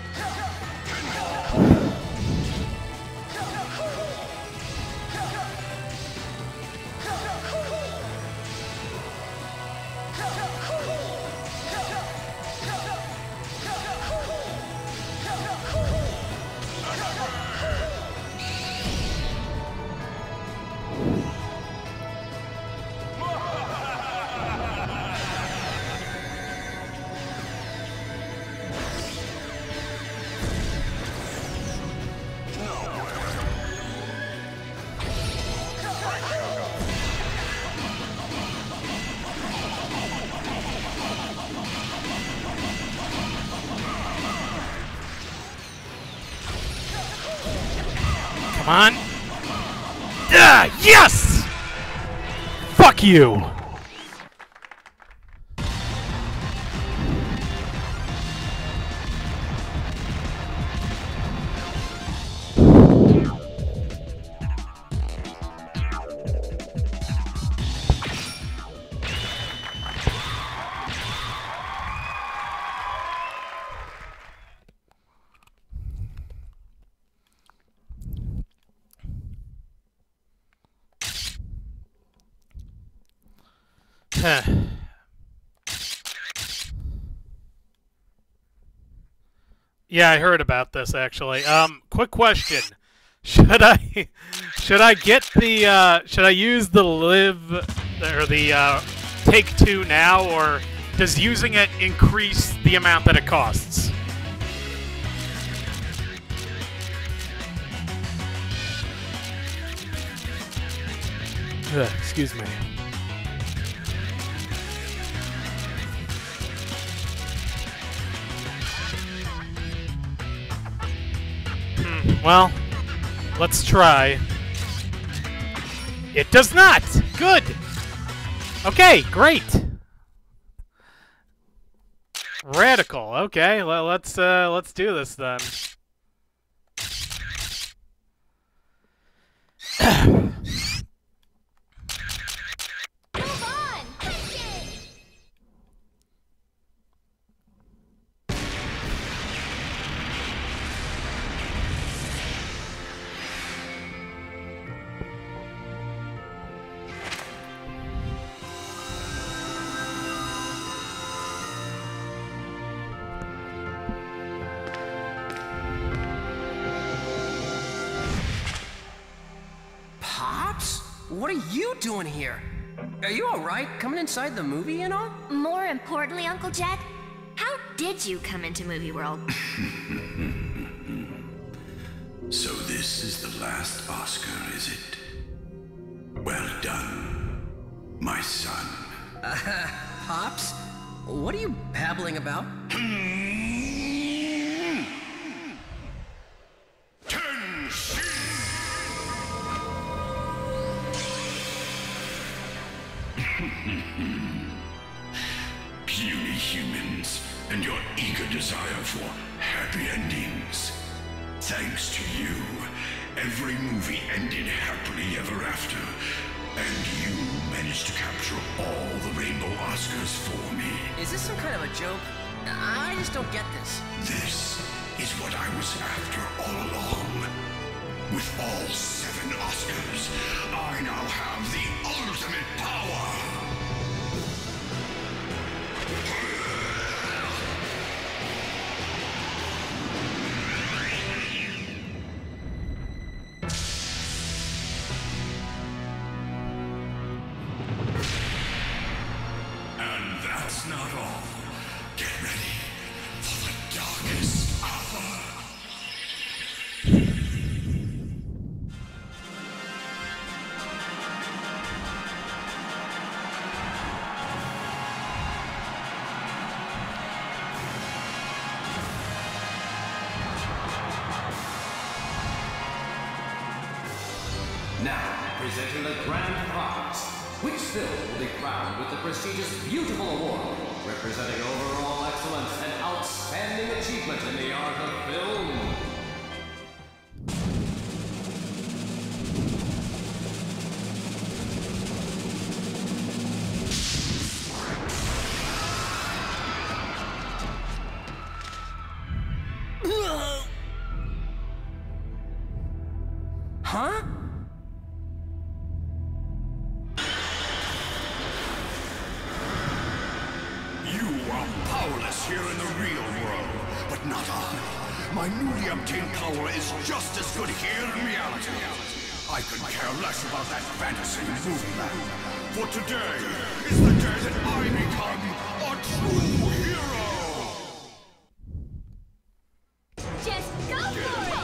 Come on. Ah, yes! Fuck you! Yeah, I heard about this actually. Um, quick question: Should I, should I get the, uh, should I use the live or the uh, take two now, or does using it increase the amount that it costs? Ugh, excuse me. Well, let's try. It does not! Good! Okay, great! Radical, okay, well, let's, uh, let's do this then. Move on! Punch it! Pops? What are you doing here? Are you alright coming inside the movie and all? More importantly, Uncle Jet, how did you come into Movie World? So this is the last Oscar, is it? Well done, my son. Uh, Pops? What are you babbling about? Puny humans and your eager desire for happy endings. Thanks to you, every movie ended happily ever after, and you managed to capture all the Rainbow Oscars for me. Is this some kind of a joke? I just don't get this. This is what I was after all along. With all seven Oscars, I now have the ultimate power! And that's not all. Get ready for the darkest hour. Now, presenting the grand prize. Which film will be crowned with the prestigious Beautiful Award, representing overall excellence and outstanding achievement in the art of film? Huh? You are powerless here in the real world, but not I. My newly obtained power is just as good here in reality. I could care less about that fantasy movie land, for today is the day that I become a true hero! Just go for it!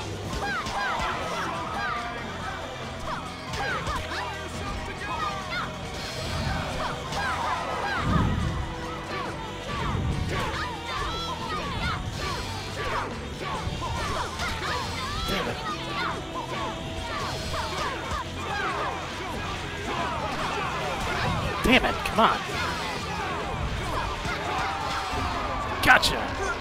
Damn it, come on. Gotcha!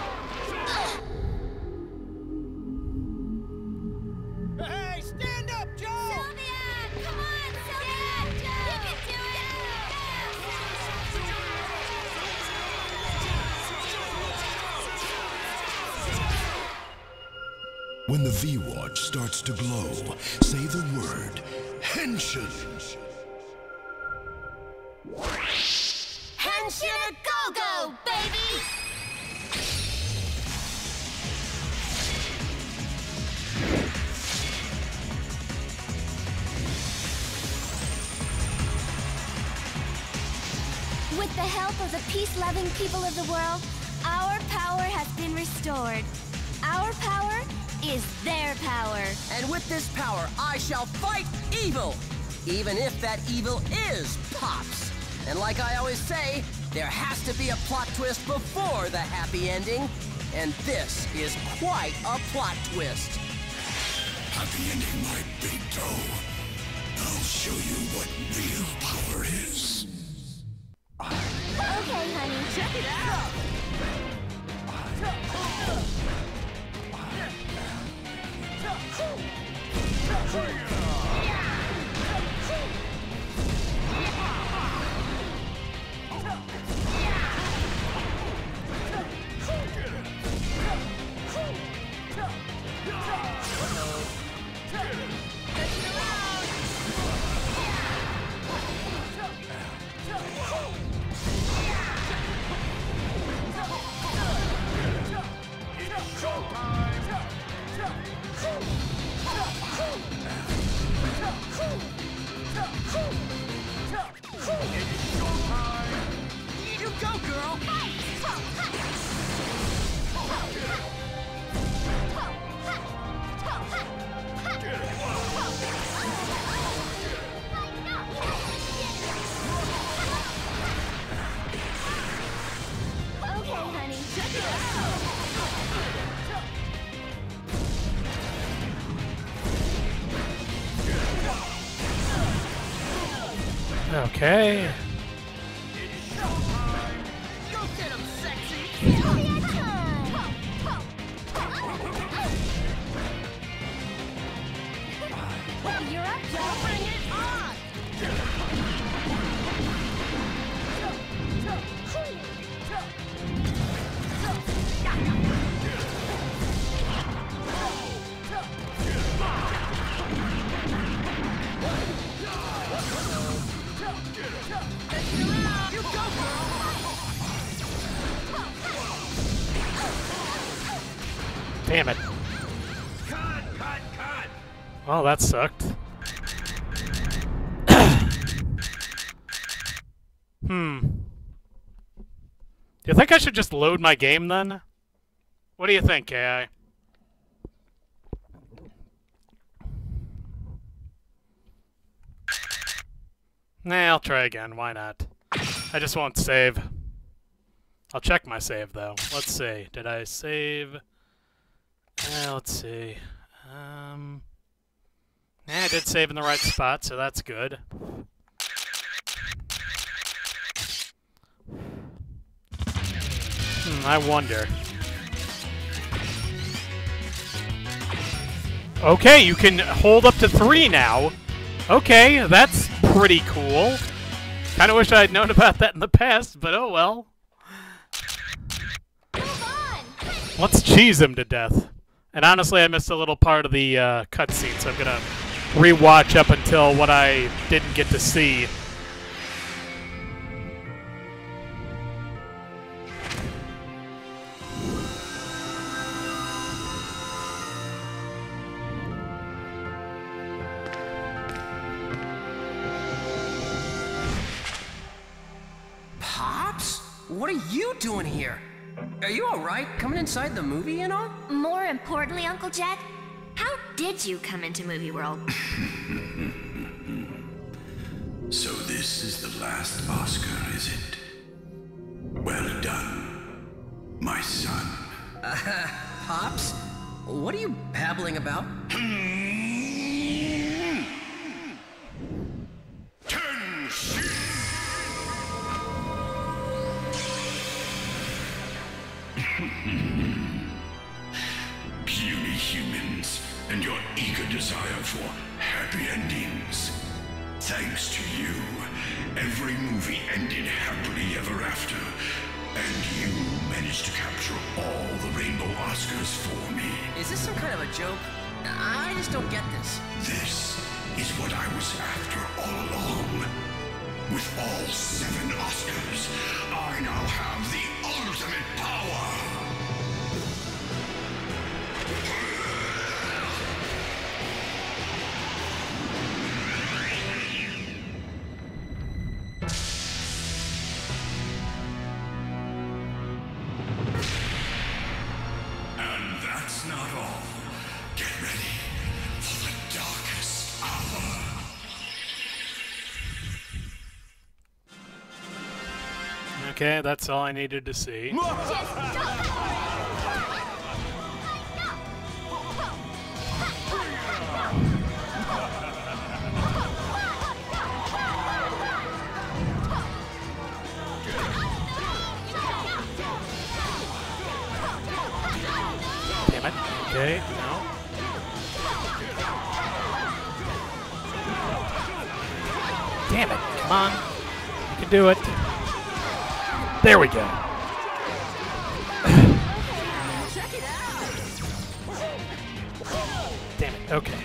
Hey, stand up, Joe! Sylvia! Come on, Sylvia! You can do it! When the V-Watch starts to glow, say the word, Henshin! Henshin a go-go, baby! With the help of the peace-loving people of the world, our power has been restored. Our power is their power. And with this power, I shall fight evil! Even if that evil is Pops. And like I always say, there has to be a plot twist before the happy ending. And this is quite a plot twist. Happy ending, my big toe. I'll show you what real power is. Okay, honey. Check it out! You go, girl! Okay, honey. Check it out. Okay. Go get him, sexy! You're up, Joe. Bring it on! You go, girl! Damn it. Cut, cut, cut! Well, that sucked. Hmm. Do you think I should just load my game then? What do you think, A I? Nah, I'll try again. Why not? I just won't save. I'll check my save, though. Let's see. Did I save? Eh, let's see. Um... Yeah, I did save in the right spot, so that's good. Hmm, I wonder. Okay, you can hold up to three now. Okay, that's pretty cool. Kinda wish I had known about that in the past, but oh well. Let's cheese him to death. And honestly, I missed a little part of the uh, cutscene, so I'm gonna rewatch up until what I didn't get to see. Pops? What are you doing here? Are you alright coming inside the movie and all? More importantly, Uncle Jack, how did you come into Movie World? So this is the last Oscar, is it? Well done, my son. Uh, Pops? What are you babbling about? Puny humans and your eager desire for happy endings. Thanks to you, every movie ended happily ever after, and you managed to capture all the Rainbow Oscars for me. Is this some kind of a joke? I just don't get this. This is what I was after all along. With all seven Oscars, I now have the ultimate power. And that's not all. Get ready for the darkest hour. Okay, that's all I needed to see. Damn it. Okay, no. Damn it, come on. You can do it. There we go. Damn it, okay.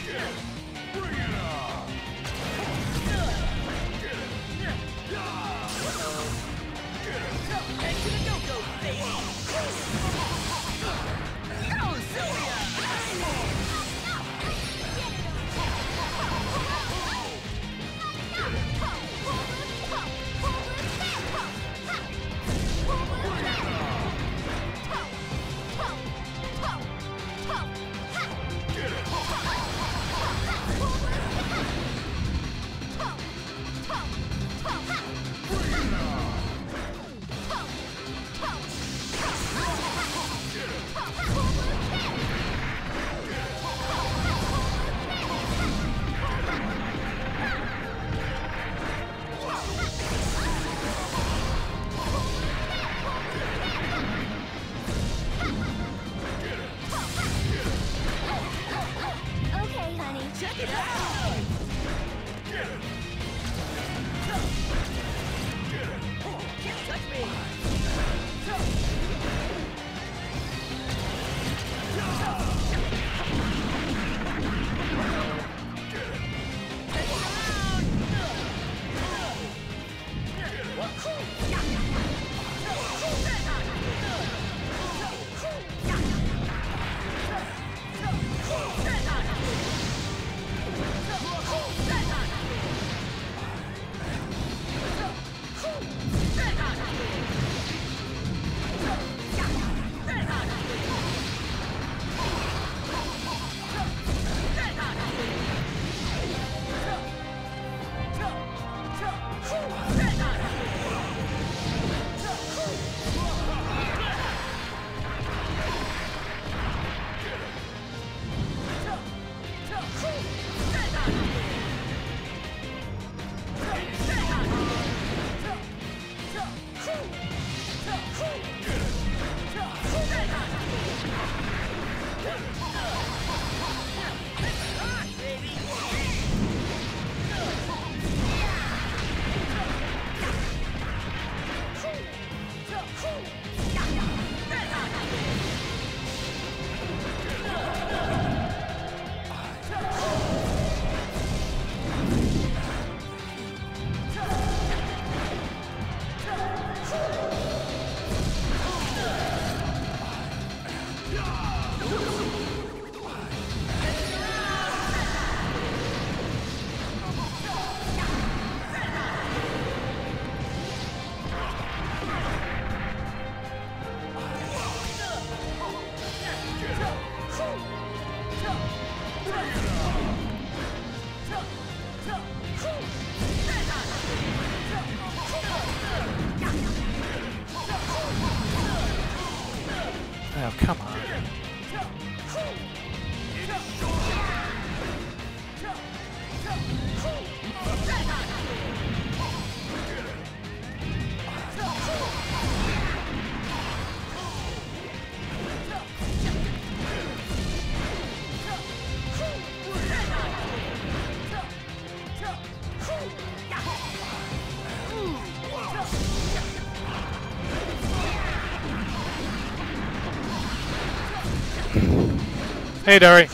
Hey, Dari.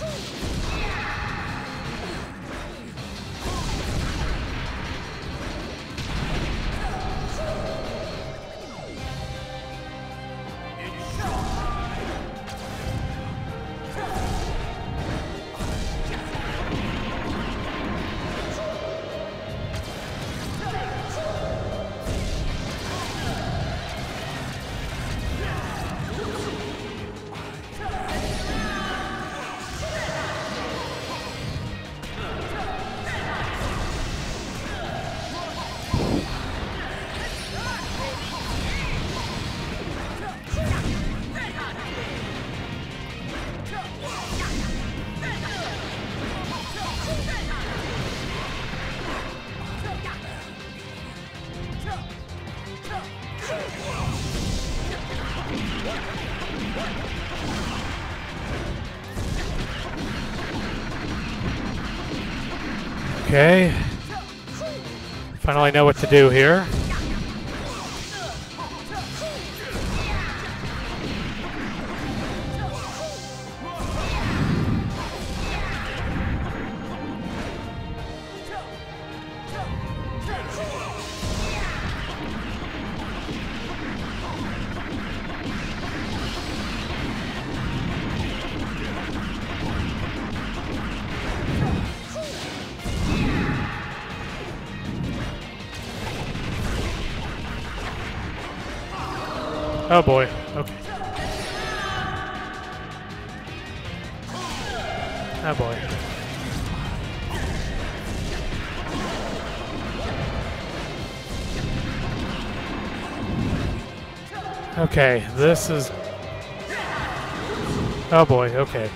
Okay. Finally know what to do here. Oh boy, okay. Oh boy. Okay, this is... Oh boy, okay.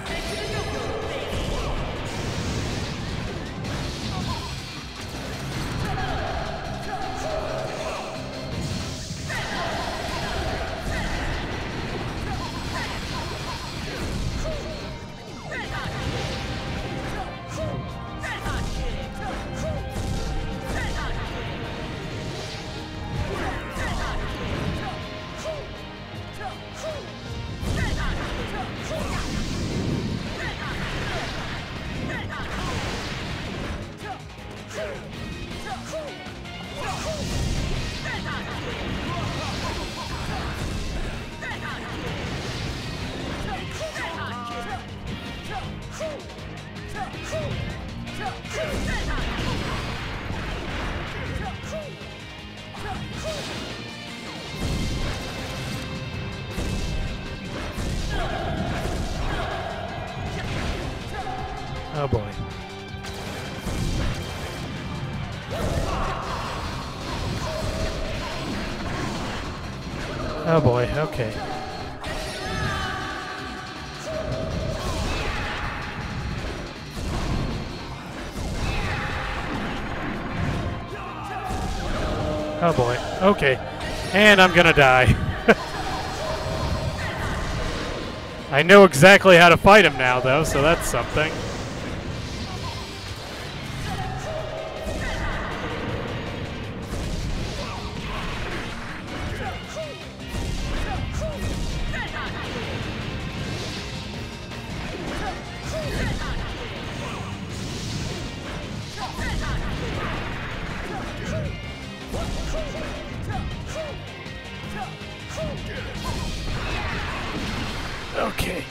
Oh boy. Oh boy, okay. Oh boy, okay. And I'm gonna die. I know exactly how to fight him now though, so that's something. Okay.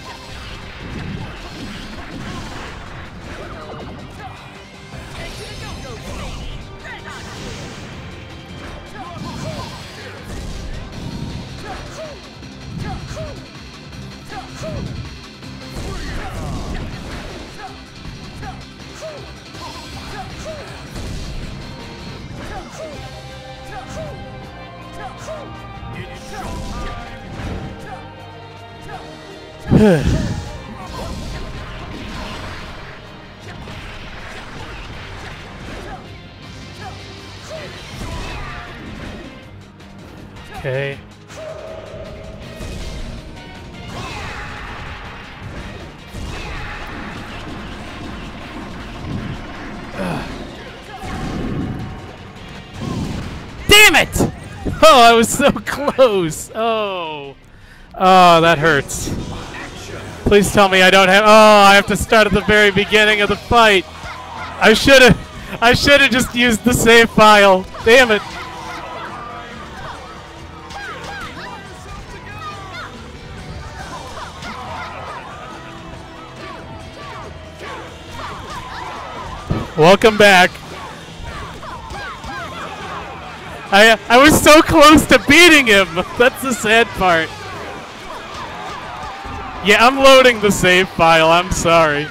Okay. Damn it! Oh, I was so close. Oh. Oh, that hurts. Please tell me I don't have. Oh, I have to start at the very beginning of the fight. I should have. I should have just used the save file. Damn it. Welcome back. I I was so close to beating him. That's the sad part. Yeah, I'm loading the save file. I'm sorry.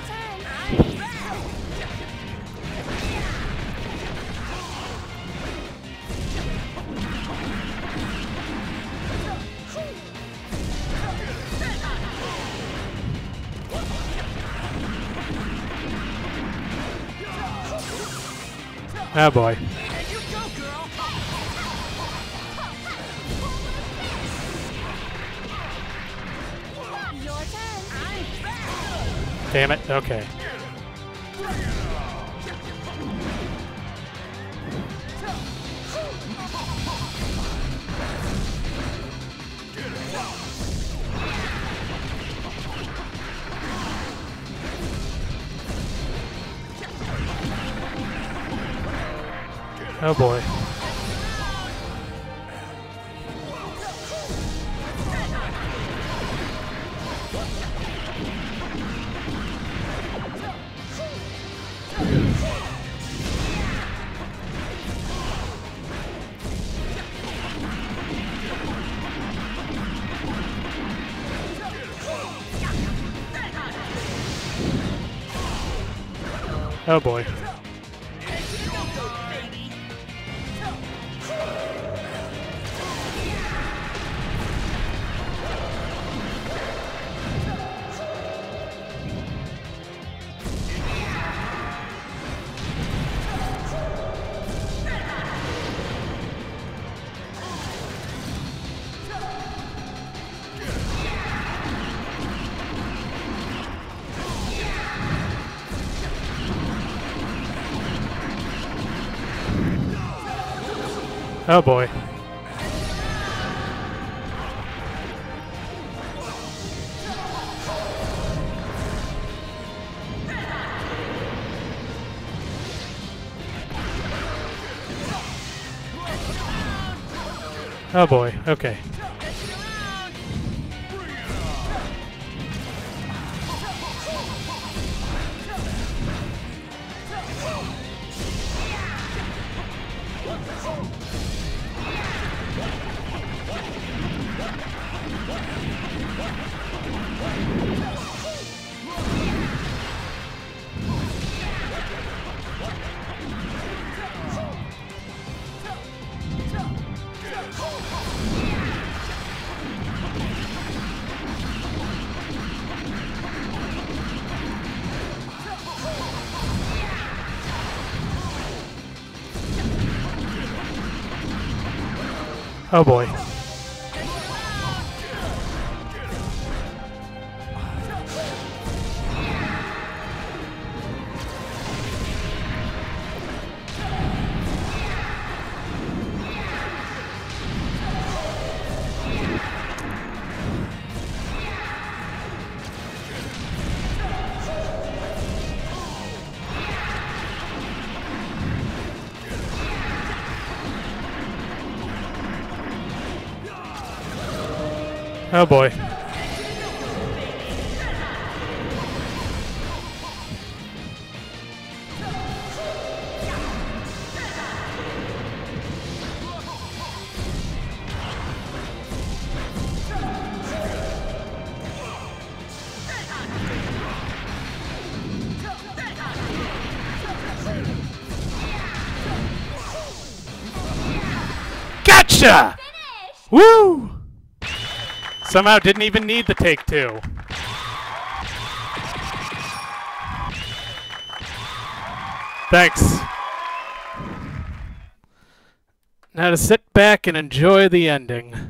Oh boy. Damn it, okay. Oh boy. Oh boy. Oh boy. Oh boy, okay. Oh boy. Oh boy. Gotcha! Woo! Somehow didn't even need the take two. Thanks. Now to sit back and enjoy the ending.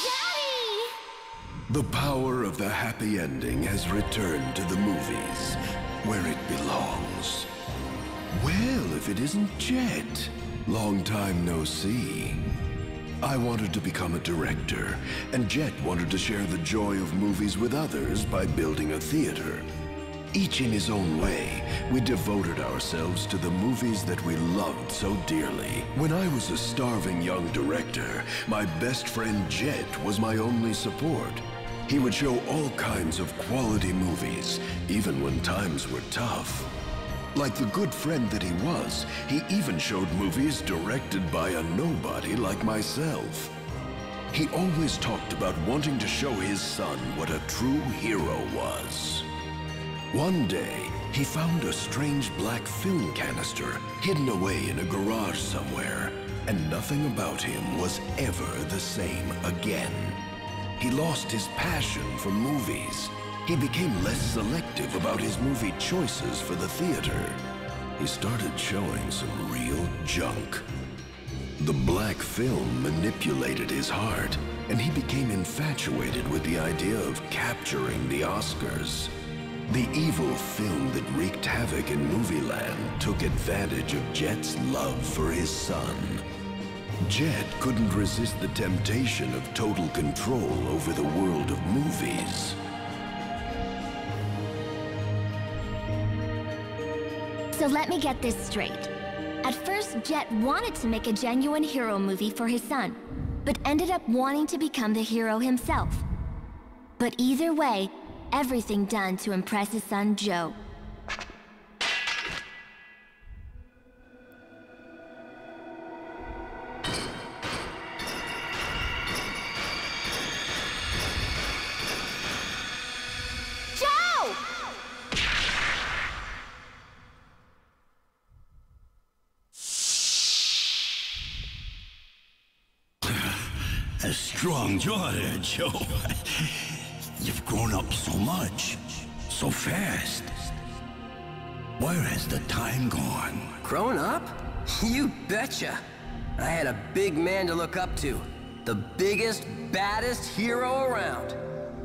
Daddy! The power of the happy ending has returned to the movies, where it belongs. Well, if it isn't Jet. Long time no see. I wanted to become a director, and Jet wanted to share the joy of movies with others by building a theater. Each in his own way, we devoted ourselves to the movies that we loved so dearly. When I was a starving young director, my best friend Jet was my only support. He would show all kinds of quality movies, even when times were tough. Like the good friend that he was, he even showed movies directed by a nobody like myself. He always talked about wanting to show his son what a true hero was. One day, he found a strange black film canister hidden away in a garage somewhere, and nothing about him was ever the same again. He lost his passion for movies. He became less selective about his movie choices for the theater. He started showing some real junk. The black film manipulated his heart, and he became infatuated with the idea of capturing the Oscars. The evil film that wreaked havoc in Movieland took advantage of Jet's love for his son. Jet couldn't resist the temptation of total control over the world of movies. So let me get this straight. At first, Jet wanted to make a genuine hero movie for his son, but ended up wanting to become the hero himself. But either way, everything done to impress his son Joe. Joe! A strong jaw there, Joe. You've grown up so much, so fast. Where has the time gone? Grown up? You betcha. I had a big man to look up to. The biggest, baddest hero around.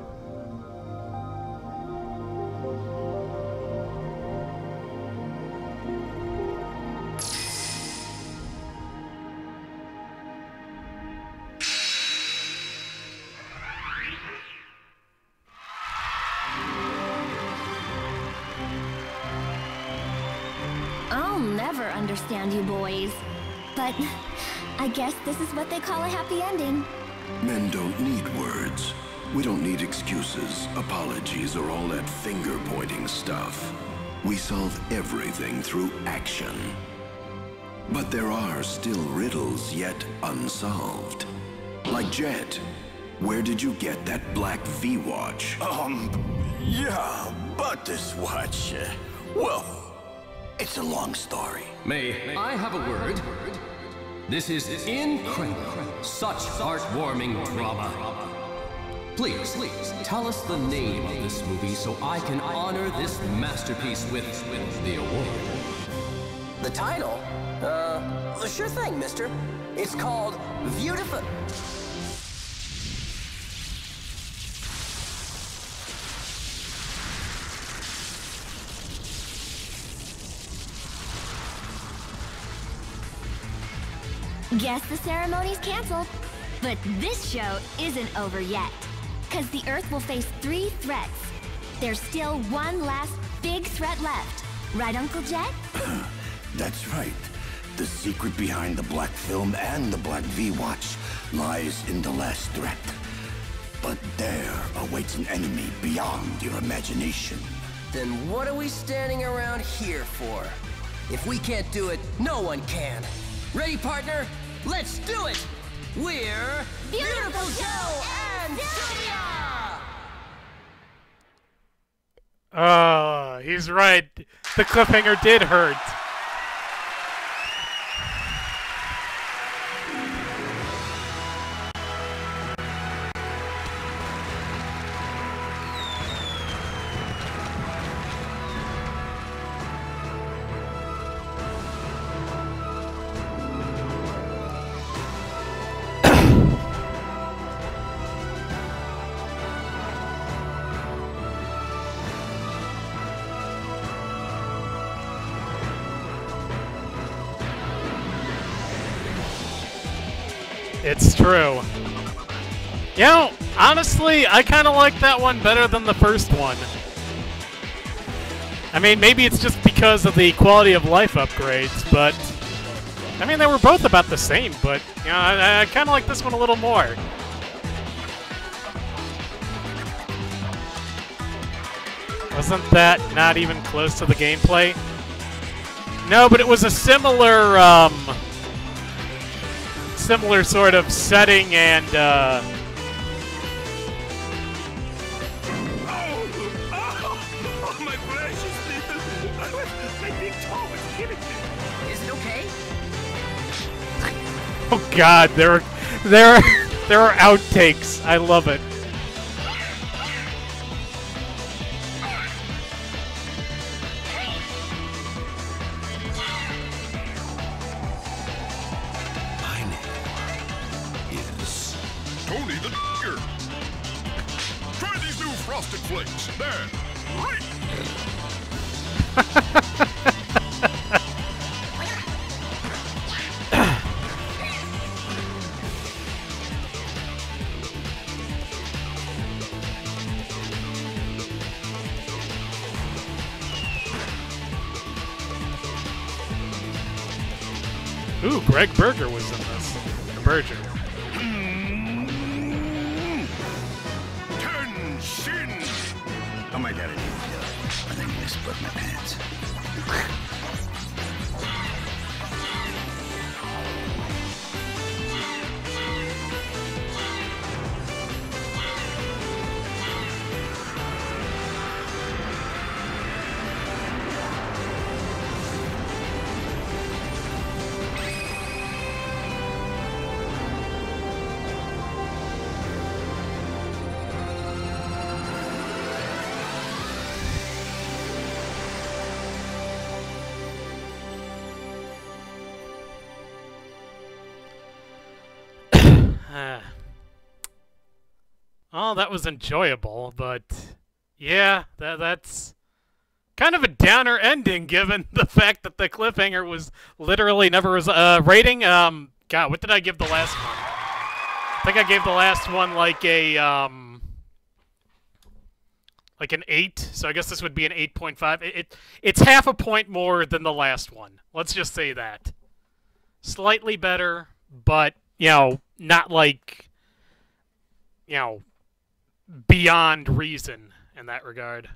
I'll never understand you boys. But I guess this is what they call a happy ending. Men don't need words. We don't need excuses, apologies, or all that finger-pointing stuff. We solve everything through action. But there are still riddles yet unsolved. Like Jet, where did you get that black V-watch? Um, yeah, but this watch, uh, well, it's a long story. May I have a word? This is incredible. Such heartwarming drama. Please, please, tell us the name of this movie so I can honor this masterpiece with, with the award. The title? Uh, sure thing, mister. It's called Beautiful. Guess the ceremony's canceled. But this show isn't over yet. Cause the Earth will face three threats. There's still one last big threat left. Right, Uncle Jet? That's right. The secret behind the black film and the black V-watch lies in the last threat. But there awaits an enemy beyond your imagination. Then what are we standing around here for? If we can't do it, no one can. Ready, partner? Let's do it! We're Beautiful Joe and Sylvia! Oh, he's right. The cliffhanger did hurt. It's true. You know, honestly, I kind of like that one better than the first one. I mean, maybe it's just because of the quality of life upgrades, but... I mean, they were both about the same, but, you know, I, I kind of like this one a little more. Wasn't that not even close to the gameplay? No, but it was a similar, um... similar sort of setting and, uh... Oh God, there are there are there are outtakes. I love it. My name is Tony the Digger. Try these new frosted flakes. There. Right. Ooh, Greg Berger was in this. Berger. Ten shin. Oh my god, I didn't do it. I think I'm gonna split my pants. Oh, that was enjoyable, but yeah, that that's kind of a downer ending given the fact that the cliffhanger was literally never was uh rating. Um, God, what did I give the last one? I think I gave the last one like a um like an eight. So I guess this would be an eight point five. It, it it's half a point more than the last one. Let's just say that. Slightly better, but you know, not like you know. Beyond reason in that regard.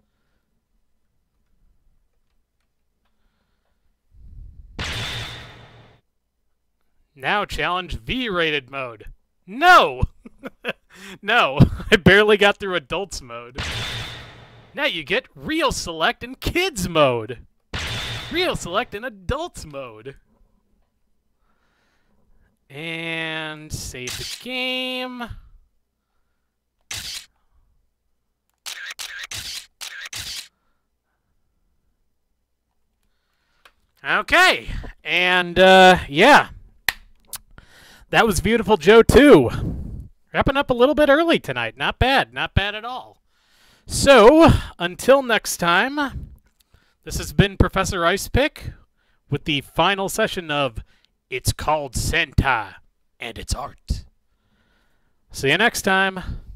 Now challenge V-rated mode. No! No, I barely got through adults mode. Now you get real select and kids mode. Real select and adults mode. And save the game. Okay, and uh, yeah, that was Beautiful Joe two. Wrapping up a little bit early tonight. Not bad, not bad at all. So, until next time, this has been Professor Icepick with the final session of It's Called Sentai, and It's Art. See you next time.